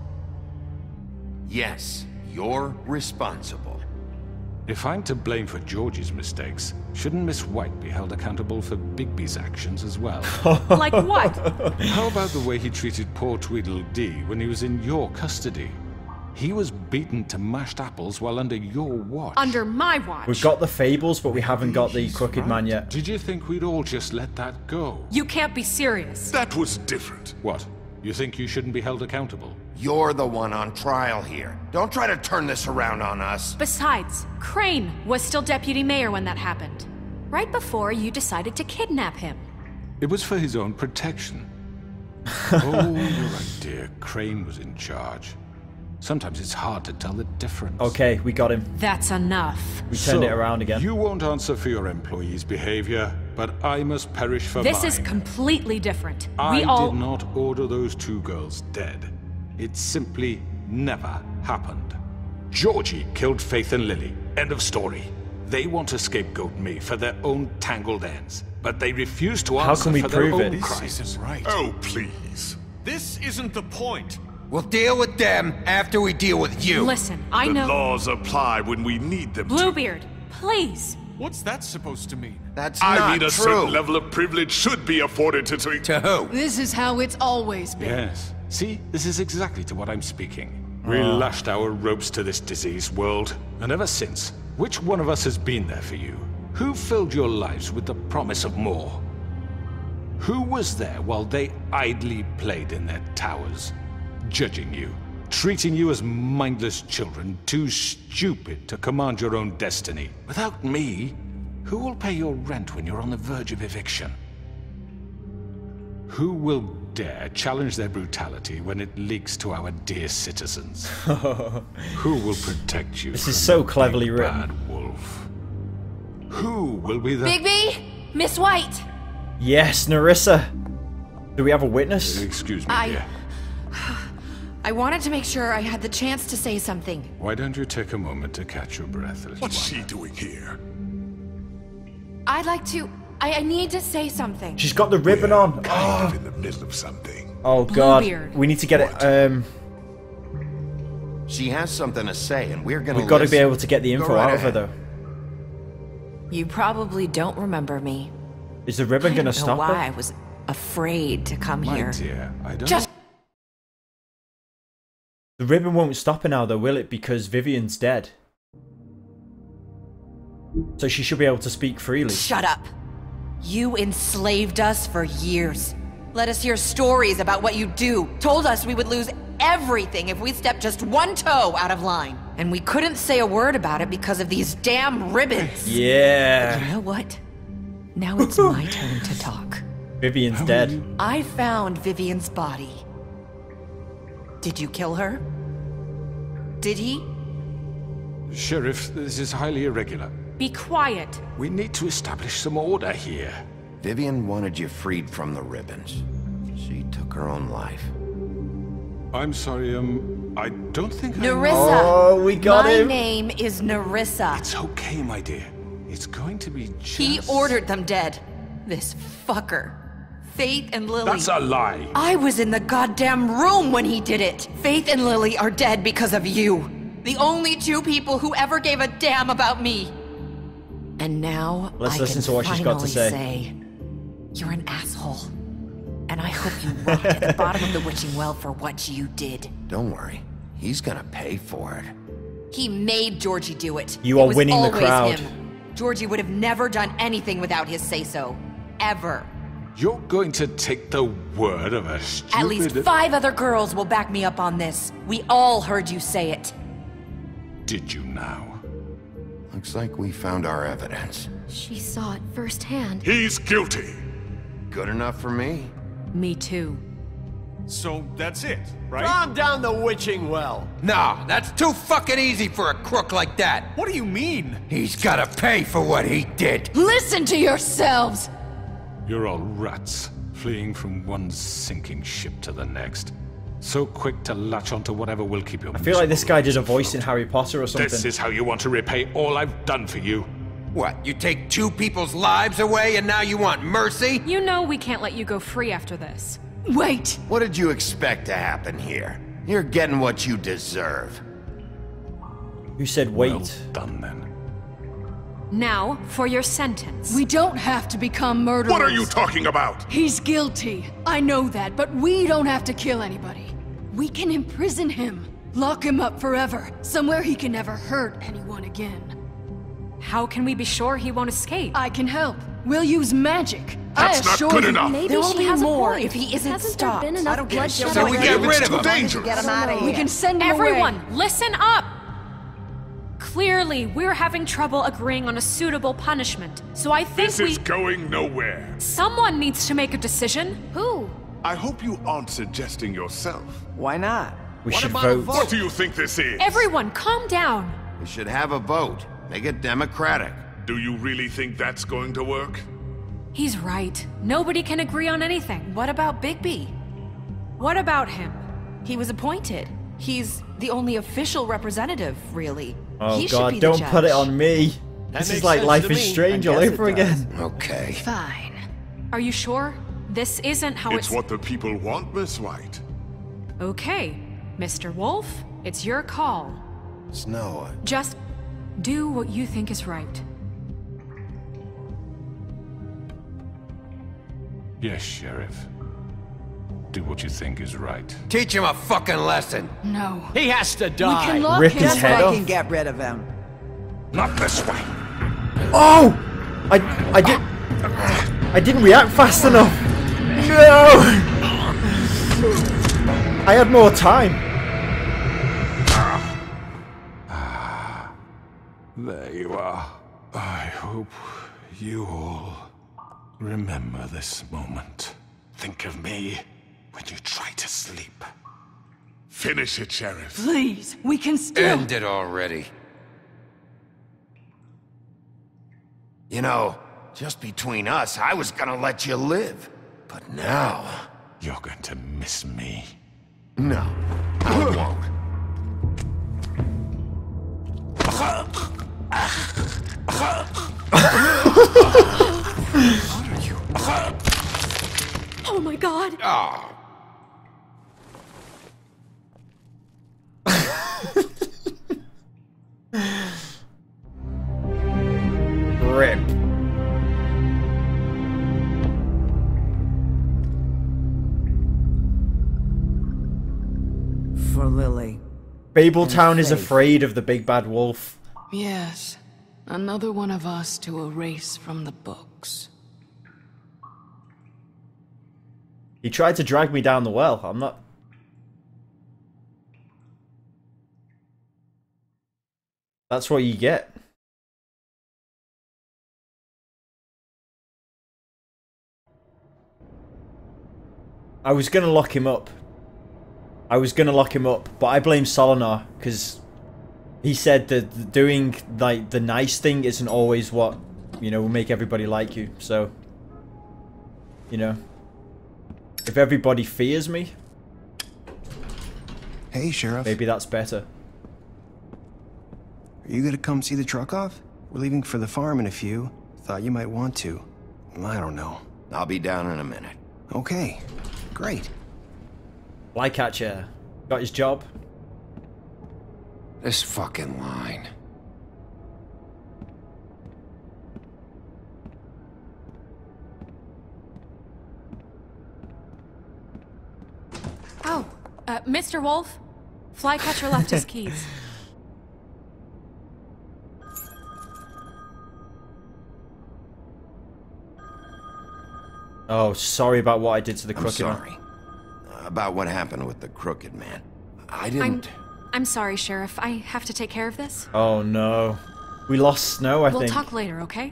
Yes, you're responsible. If I'm to blame for Georgie's mistakes, shouldn't Miss White be held accountable for Bigby's actions as well? Like what? How about the way he treated poor Tweedledee when he was in your custody? He was beaten to mashed apples while under your watch. Under my watch. We've got the fables, but we haven't got the crooked man yet. Did you think we'd all just let that go? You can't be serious. That was different. What? You think you shouldn't be held accountable? You're the one on trial here. Don't try to turn this around on us. Besides, Crane was still deputy mayor when that happened. Right before you decided to kidnap him. It was for his own protection. Oh, you're right, dear. Crane was in charge. Sometimes it's hard to tell the difference. Okay, we got him. That's enough. We turned it around again. You won't answer for your employees' behavior, but I must perish for This mine. is completely different. I We all... did not order those two girls dead. It simply never happened. Georgie killed Faith and Lily. End of story. They want to scapegoat me for their own tangled ends, but they refuse to How answer can we for prove their it? own This crimes. Isn't right. Oh, please. This isn't the point. We'll deal with them after we deal with you. Listen, I The know... laws apply when we need them to. Bluebeard, please. What's that supposed to mean? That's I not mean, a true. certain level of privilege should be afforded to... To who? This is how it's always been. Yes. See, this is exactly to what I'm speaking. We lashed our ropes to this diseased world, and ever since, which one of us has been there for you? Who filled your lives with the promise of more? Who was there while they idly played in their towers, judging you, treating you as mindless children, too stupid to command your own destiny? Without me, who will pay your rent when you're on the verge of eviction? Who will dare challenge their brutality when it leaks to our dear citizens? Who will protect you? This is so cleverly big written. Bad wolf. Who will be the... Bigby! Miss White! Yes, Narissa. Do we have a witness? Excuse me, dear. I wanted to make sure I had the chance to say something. Why don't you take a moment to catch your breath, little What's one? she doing here? I'd like to... I need to say something. She's got the ribbon on. Kind of in the middle of something. Oh god. Bluebeard. We need to get it. She has something to say, and we're gonna We've got to be listen. able to get the info Go right out of her, ahead. though. You probably don't remember me. Is the ribbon going to I don't know stop why her? I was afraid to come My here. dear, I don't... Just The ribbon won't stop her now, though, will it? Because Vivian's dead. So she should be able to speak freely. shut up. You enslaved us for years. Let us hear stories about what you do. Told us we would lose everything if we stepped just one toe out of line. And we couldn't say a word about it because of these damn ribbons. Yeah. You know what? Now it's my turn to talk. Vivian's dead. I found Vivian's body. Did you kill her? Did he? Sheriff, this is highly irregular. Be quiet. We need to establish some order here. Vivian wanted you freed from the ribbons. She took her own life. I'm sorry, I don't think Nerissa! Oh, we got him! My name is Nerissa. It's okay, my dear. It's going to be just... He ordered them dead. This fucker. Faith and Lily. That's a lie. I was in the goddamn room when he did it. Faith and Lily are dead because of you. The only two people who ever gave a damn about me. And now Let's I listen can to what she's got to finally say. You're an asshole. And I hope you rot at the bottom of the witching well for what you did. Don't worry. He's gonna pay for it. He made Georgie do it. You are It was winning the always crowd. him. Georgie would have never done anything without his say-so. Ever. You're going to take the word of a stupid... At least 5 other girls will back me up on this. We all heard you say it. Did you now? Looks like we found our evidence. She saw it firsthand. He's guilty. Good enough for me. Me too. So that's it, right? Calm down the witching well. Nah, that's too fucking easy for a crook like that. What do you mean? He's gotta pay for what he did. Listen to yourselves! You're all rats, fleeing from one sinking ship to the next. So quick to latch onto whatever will keep you. I feel like this guy did a voice in Harry Potter or something. This is how you want to repay all I've done for you. What, you take 2 people's lives away and now you want mercy? You know we can't let you go free after this. Wait! What did you expect to happen here? You're getting what you deserve. Who said wait? Well done, then. Now, for your sentence. We don't have to become murderers. What are you talking about? He's guilty. I know that, but we don't have to kill anybody. We can imprison him. Lock him up forever. Somewhere he can never hurt anyone again. How can we be sure he won't escape? I can help. We'll use magic. That's not good enough. Maybe There will she be has more a point. if he isn't Hasn't stopped. there been enough I don't give a bloodshed shit. So we already? get rid of him. Too dangerous. Get him out of We here. can send him Everyone, away. listen up! Clearly, we're having trouble agreeing on a suitable punishment, so I think This is going nowhere. Someone needs to make a decision. Who? I hope you aren't suggesting yourself. Why not? We What should about a vote. vote? What do you think this is? Everyone, calm down. We should have a vote. Make it democratic. Do you really think that's going to work? He's right. Nobody can agree on anything. What about Bigby? What about him? He was appointed. He's the only official representative, really. Oh He should god, be the don't judge. put it on me. That This is makes like sense Life to is me. Strange I all guess over it does. again. Okay. Fine. Are you sure? This isn't how It's what the people want, Miss White. Okay, Mr. Wolf, it's your call. Snow. Just do what you think is right. Yes, Sheriff. Do what you think is right. Teach him a fucking lesson. No. He has to We die. can lock Rip him his Just head so I off. can get rid of him. Not this way. Oh! I didn't react fast enough. No! I had more time. There you are. I hope you all remember this moment. Think of me when you try to sleep. Finish it, Sheriff. Please, we can still... End it already. You know, just between us, I was gonna let you live. But now... You're going to miss me. No, I won't. Oh my god! Oh. Rip. For Lily. Babeltown is Faith. afraid of the big bad wolf. Yes. Another one of us to erase from the books. He tried to drag me down the well. I'm not... That's what you get. I was gonna lock him up. I was gonna lock him up, but I blame Solinar because he said that doing like the nice thing isn't always what, you know, will make everybody like you. So, you know, if everybody fears me, hey, Sheriff. Maybe that's better. Are you gonna come see the truck off? We're leaving for the farm in a few. Thought you might want to. I don't know. I'll be down in a minute. Okay, great. Flycatcher got his job. This fucking line. Oh, Mr. Wolf? Flycatcher left his keys. Oh, sorry about what I did to the crooked man. I'm sorry. About what happened with the crooked man. I didn't... I'm sorry, Sheriff. I have to take care of this. Oh no. We lost Snow, I think. We'll talk later, okay?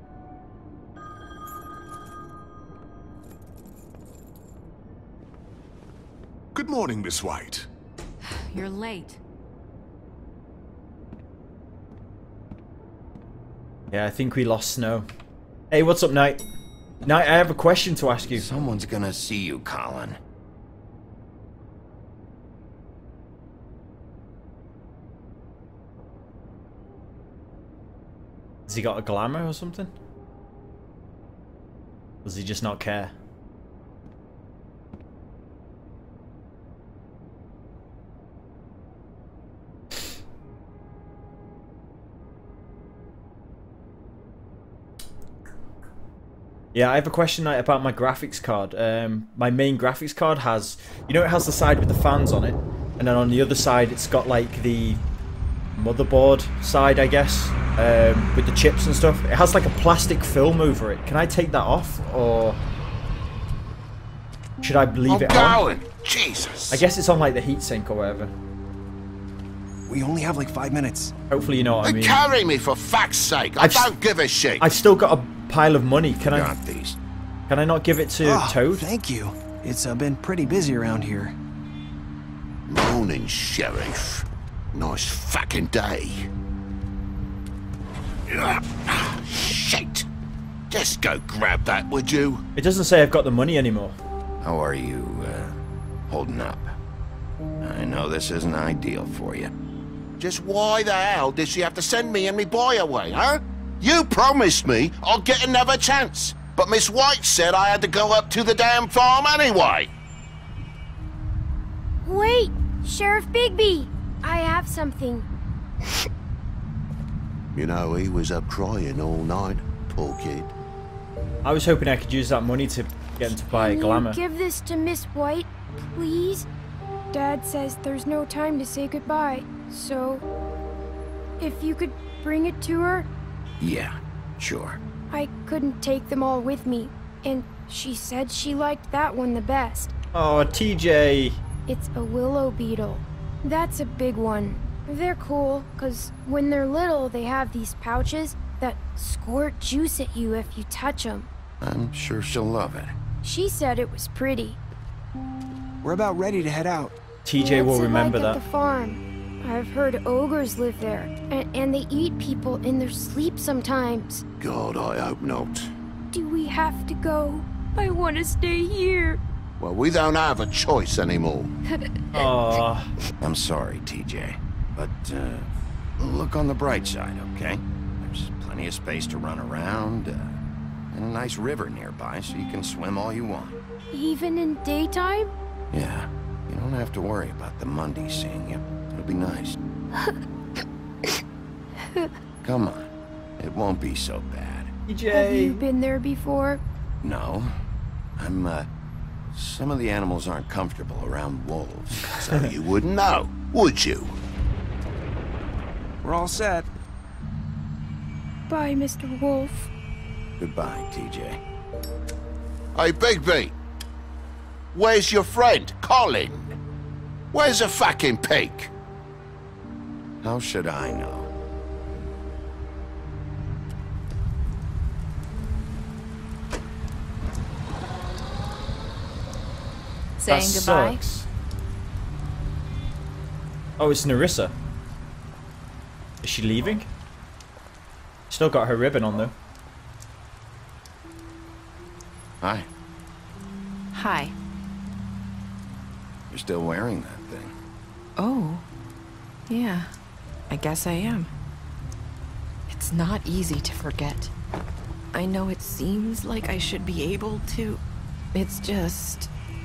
Good morning, Miss White. You're late. Yeah, I think we lost Snow. Hey, what's up, Knight? Knight, I have a question to ask you. Someone's gonna see you, Colin. Has he got a glamour or something? Does he just not care? Yeah, I have a question about my graphics card. My main graphics card has, you know, it has the side with the fans on it, and then on the other side it's got like the motherboard side, I guess, with the chips and stuff. It has like a plastic film over it. Can I take that off, or should I leave it on? Jesus. I guess it's on like the heatsink or whatever. We only have like 5 minutes. Hopefully you know what I mean. Carry me for fuck's sake. I don't give a shit. I've still got a pile of money. Can I? Got these. Can I not give it to Toad? Thank you. It's been pretty busy around here. Morning, Sheriff. Nice fucking day. Shit. Just go grab that, would you? It doesn't say I've got the money anymore. How are you, holding up? I know this isn't ideal for you. Just why the hell did she have to send me and me boy away, huh? You promised me I'll get another chance, but Miss White said I had to go up to the damn farm anyway. Wait, Sheriff Bigby, I have something. You know, he was up crying all night, poor kid. I was hoping I could use that money to get him to buy a glamour. Give this to Miss White, please? Dad says there's no time to say goodbye, so if you could bring it to her. Yeah, sure. I couldn't take them all with me, and she said she liked that one the best. Oh, TJ. It's a willow beetle. That's a big one. They're cool, because when they're little, they have these pouches that squirt juice at you if you touch them. I'm sure she'll love it. She said it was pretty. We're about ready to head out. TJ will remember What's it like that. at the farm? I've heard ogres live there, and they eat people in their sleep sometimes. God, I hope not. Do we have to go? I want to stay here. Well, we don't have a choice anymore. Aww. I'm sorry, TJ, but look on the bright side, okay? There's plenty of space to run around, and a nice river nearby, so you can swim all you want. Even in daytime? Yeah, you don't have to worry about the Mondays seeing you. It'll be nice. Come on, it won't be so bad. TJ. Have you been there before? No, some of the animals aren't comfortable around wolves, so you wouldn't know, would you? We're all set. Bye, Mr. Wolf. Goodbye, TJ. Hey, Bigby! Where's your friend, Colin? Where's the fucking pig? How should I know? Saying that goodbye? Sucks. Oh, it's Nerissa. Is she leaving? Still got her ribbon on though. Hi. Hi. You're still wearing that thing. Oh. Yeah. I guess I am. It's not easy to forget. I know it seems like I should be able to. It's just...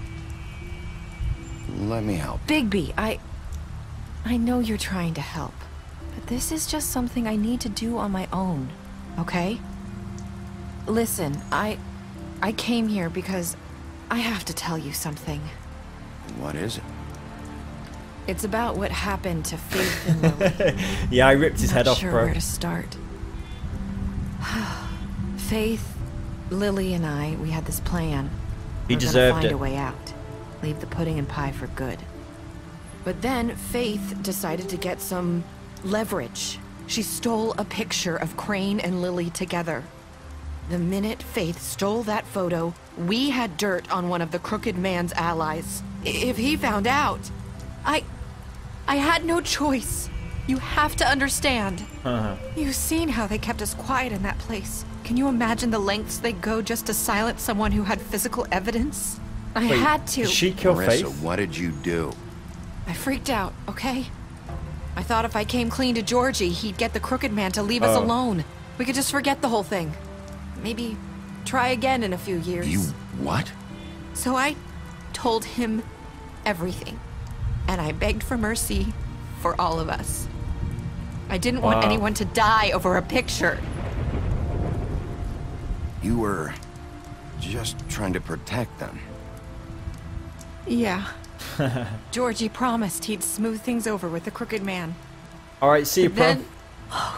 Let me help. Bigby, I know you're trying to help, but this is just something I need to do on my own, okay? Listen, I came here because I have to tell you something. What is it? It's about what happened to Faith and Lily. Yeah, I ripped his head off, bro. Not sure where to start. Faith, Lily, and I, we had this plan. He We're deserved gonna find it. a way out. Leave the pudding and pie for good. But then Faith decided to get some leverage. She stole a picture of Crane and Lily together. The minute Faith stole that photo, we had dirt on one of the Crooked Man's allies. If he found out, I had no choice. You have to understand. You've seen how they kept us quiet in that place. Can you imagine the lengths they go just to silence someone who had physical evidence? I Wait, had to. Did she kill Marissa, Faith? what did you do? I freaked out, okay? I thought if I came clean to Georgie, he'd get the Crooked Man to leave us alone. We could just forget the whole thing. Maybe try again in a few years. You what? So I told him everything. And I begged for mercy for all of us. I didn't want anyone to die over a picture. You were just trying to protect them. Yeah. Georgie promised he'd smooth things over with the Crooked Man. Alright, see you, But Pro. then... Oh,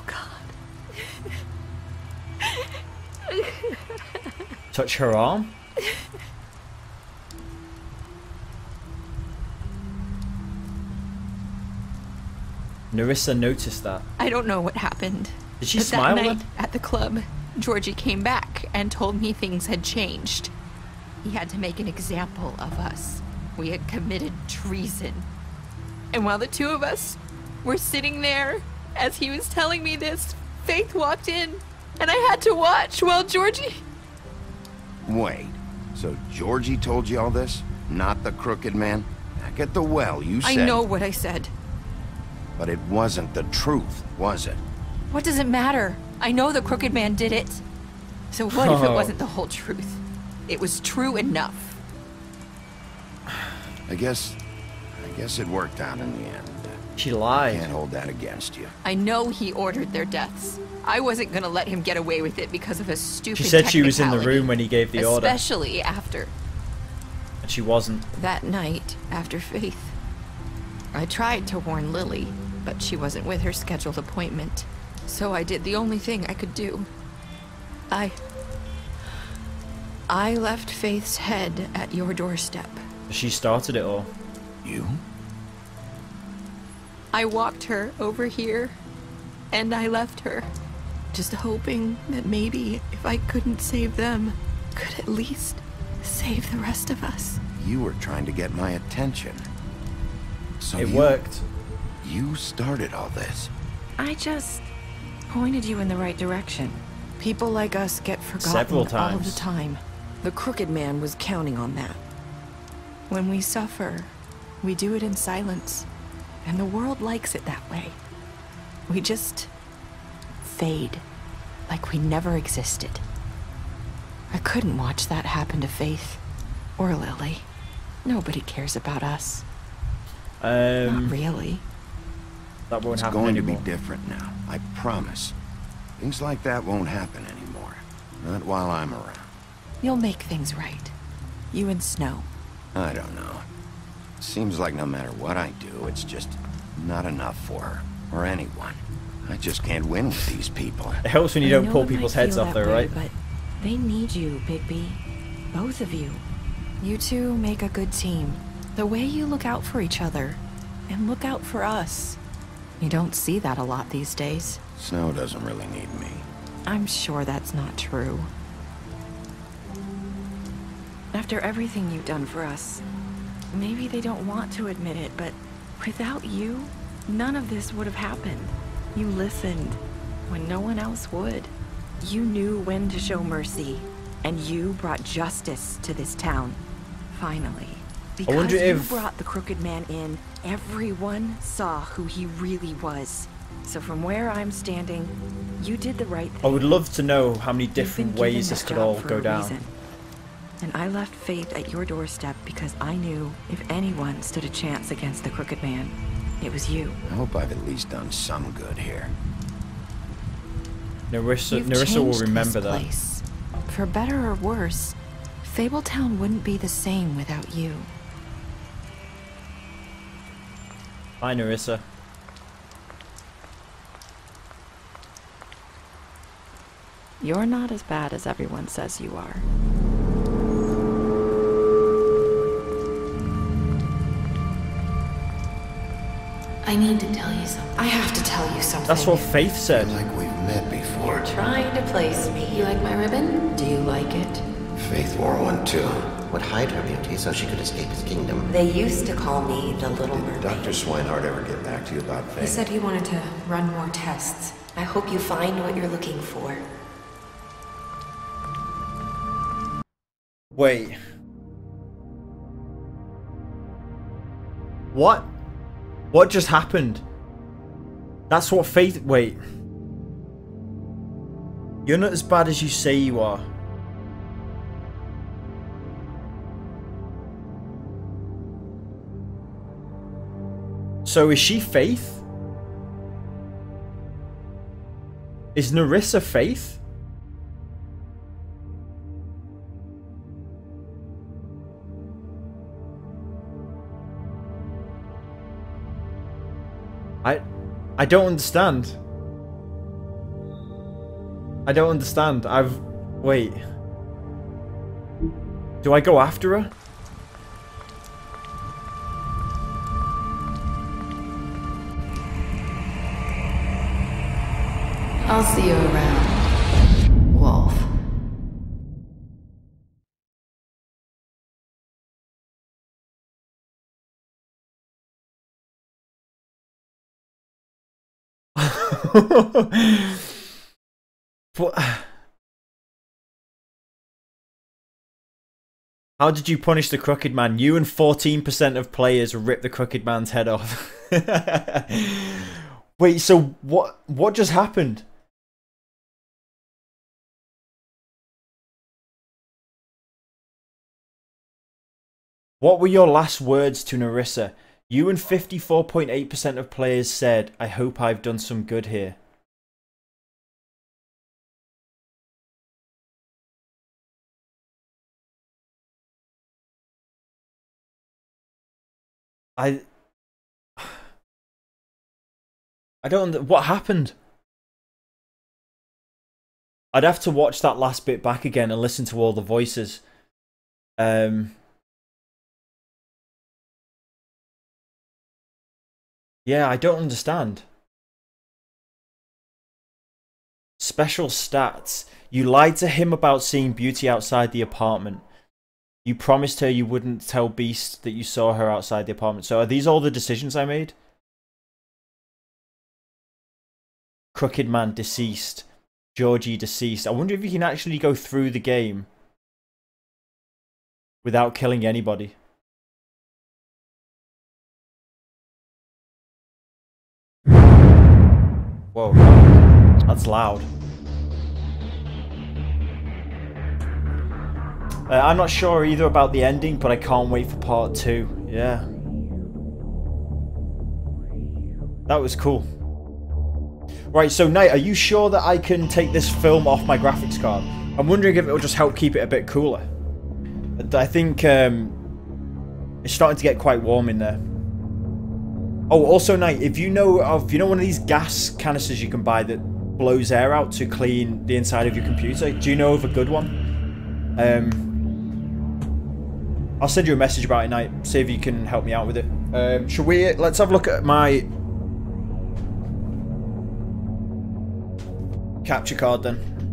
God. Touch her arm? Nerissa noticed that. I don't know what happened. Did she but smile that night then? at the club, Georgie came back and told me things had changed. He had to make an example of us. We had committed treason. And while the two of us were sitting there, as he was telling me this, Faith walked in, and I had to watch while Georgie... Wait, so Georgie told you all this? Not the Crooked Man? Back at the well, you said... I know what I said. But it wasn't the truth, was it? What does it matter? I know the Crooked Man did it. So what if it wasn't the whole truth? It was true enough. I guess it worked out in the end. She lied. Can't hold that against you. I know he ordered their deaths. I wasn't gonna let him get away with it because of a stupid She said she was in the technicality, room when he gave the order. Especially after. And she wasn't. That night, after Faith. I tried to warn Lily, but she wasn't with her scheduled appointment. So I did the only thing I could do. I left Faith's head at your doorstep. She started it all. You? I walked her over here, and I left her. Just hoping that maybe if I couldn't save them, could at least save the rest of us. You were trying to get my attention. So It worked. You started all this. I just pointed you in the right direction. People like us get forgotten Several all of times. the time. The Crooked Man was counting on that. When we suffer, we do it in silence. And the world likes it that way. We just fade, like we never existed. I couldn't watch that happen to Faith or Lily. Nobody cares about us. Not really. That won't It's happen going anymore. to be different now, I promise. Things like that won't happen anymore. Not while I'm around. You'll make things right. You and Snow. I don't know. Seems like no matter what I do, it's just not enough for her, or anyone. I just can't win with these people. It helps when you don't pull people's heads off though, right? But they need you, Bigby. Both of you. You two make a good team. The way you look out for each other, and look out for us. You don't see that a lot these days. Snow doesn't really need me. I'm sure that's not true. After everything you've done for us, maybe they don't want to admit it, but without you, none of this would have happened. You listened when no one else would. You knew when to show mercy, and you brought justice to this town. Finally. Because I wonder you brought the Crooked Man in, everyone saw who he really was. So from where I'm standing, you did the right thing. I would love to know how many different ways this could all go down. Reason. And I left Faith at your doorstep because I knew if anyone stood a chance against the Crooked Man, it was you. I hope I've at least done some good here. Nerissa will remember that. Place. For better or worse, Fabletown wouldn't be the same without you. Hi, Nerissa. You're not as bad as everyone says you are. I need to tell you something. I have to tell you something. That's what Faith said. Like we've met before. You're trying to place me. You like my ribbon? Do you like it? Faith wore one too. Would hide her beauty so she could escape his kingdom. They used to call me the Little Mermaid. Did Dr. Swinehart ever get back to you about Faith? He said he wanted to run more tests. I hope you find what you're looking for. Wait. What? What just happened? That's what Faith... Wait. You're not as bad as you say you are. So is she Faith? Is Nerissa Faith? I don't understand. I don't understand. Wait. Do I go after her? I'll see you around, Wolf. How did you punish the Crooked Man? You and 14% of players ripped the Crooked Man's head off. Wait, so what just happened? What were your last words to Nerissa? You and 54.8% of players said, I hope I've done some good here. I don't... What happened? I'd have to watch that last bit back again and listen to all the voices. Yeah, I don't understand. Special stats. You lied to him about seeing Beauty outside the apartment. You promised her you wouldn't tell Beast that you saw her outside the apartment. So are these all the decisions I made? Crooked Man deceased. Georgie deceased. I wonder if you can actually go through the game without killing anybody. Whoa, that's loud. I'm not sure either about the ending, but I can't wait for part 2. Yeah. That was cool. Right, so Knight, are you sure that I can take this film off my graphics card? I'm wondering if it'll just help keep it a bit cooler. I think it's starting to get quite warm in there. Oh, also, Knight, if you know one of these gas canisters you can buy that blows air out to clean the inside of your computer, do you know of a good one? I'll send you a message about it, Knight. See if you can help me out with it. Let's have a look at my capture card then.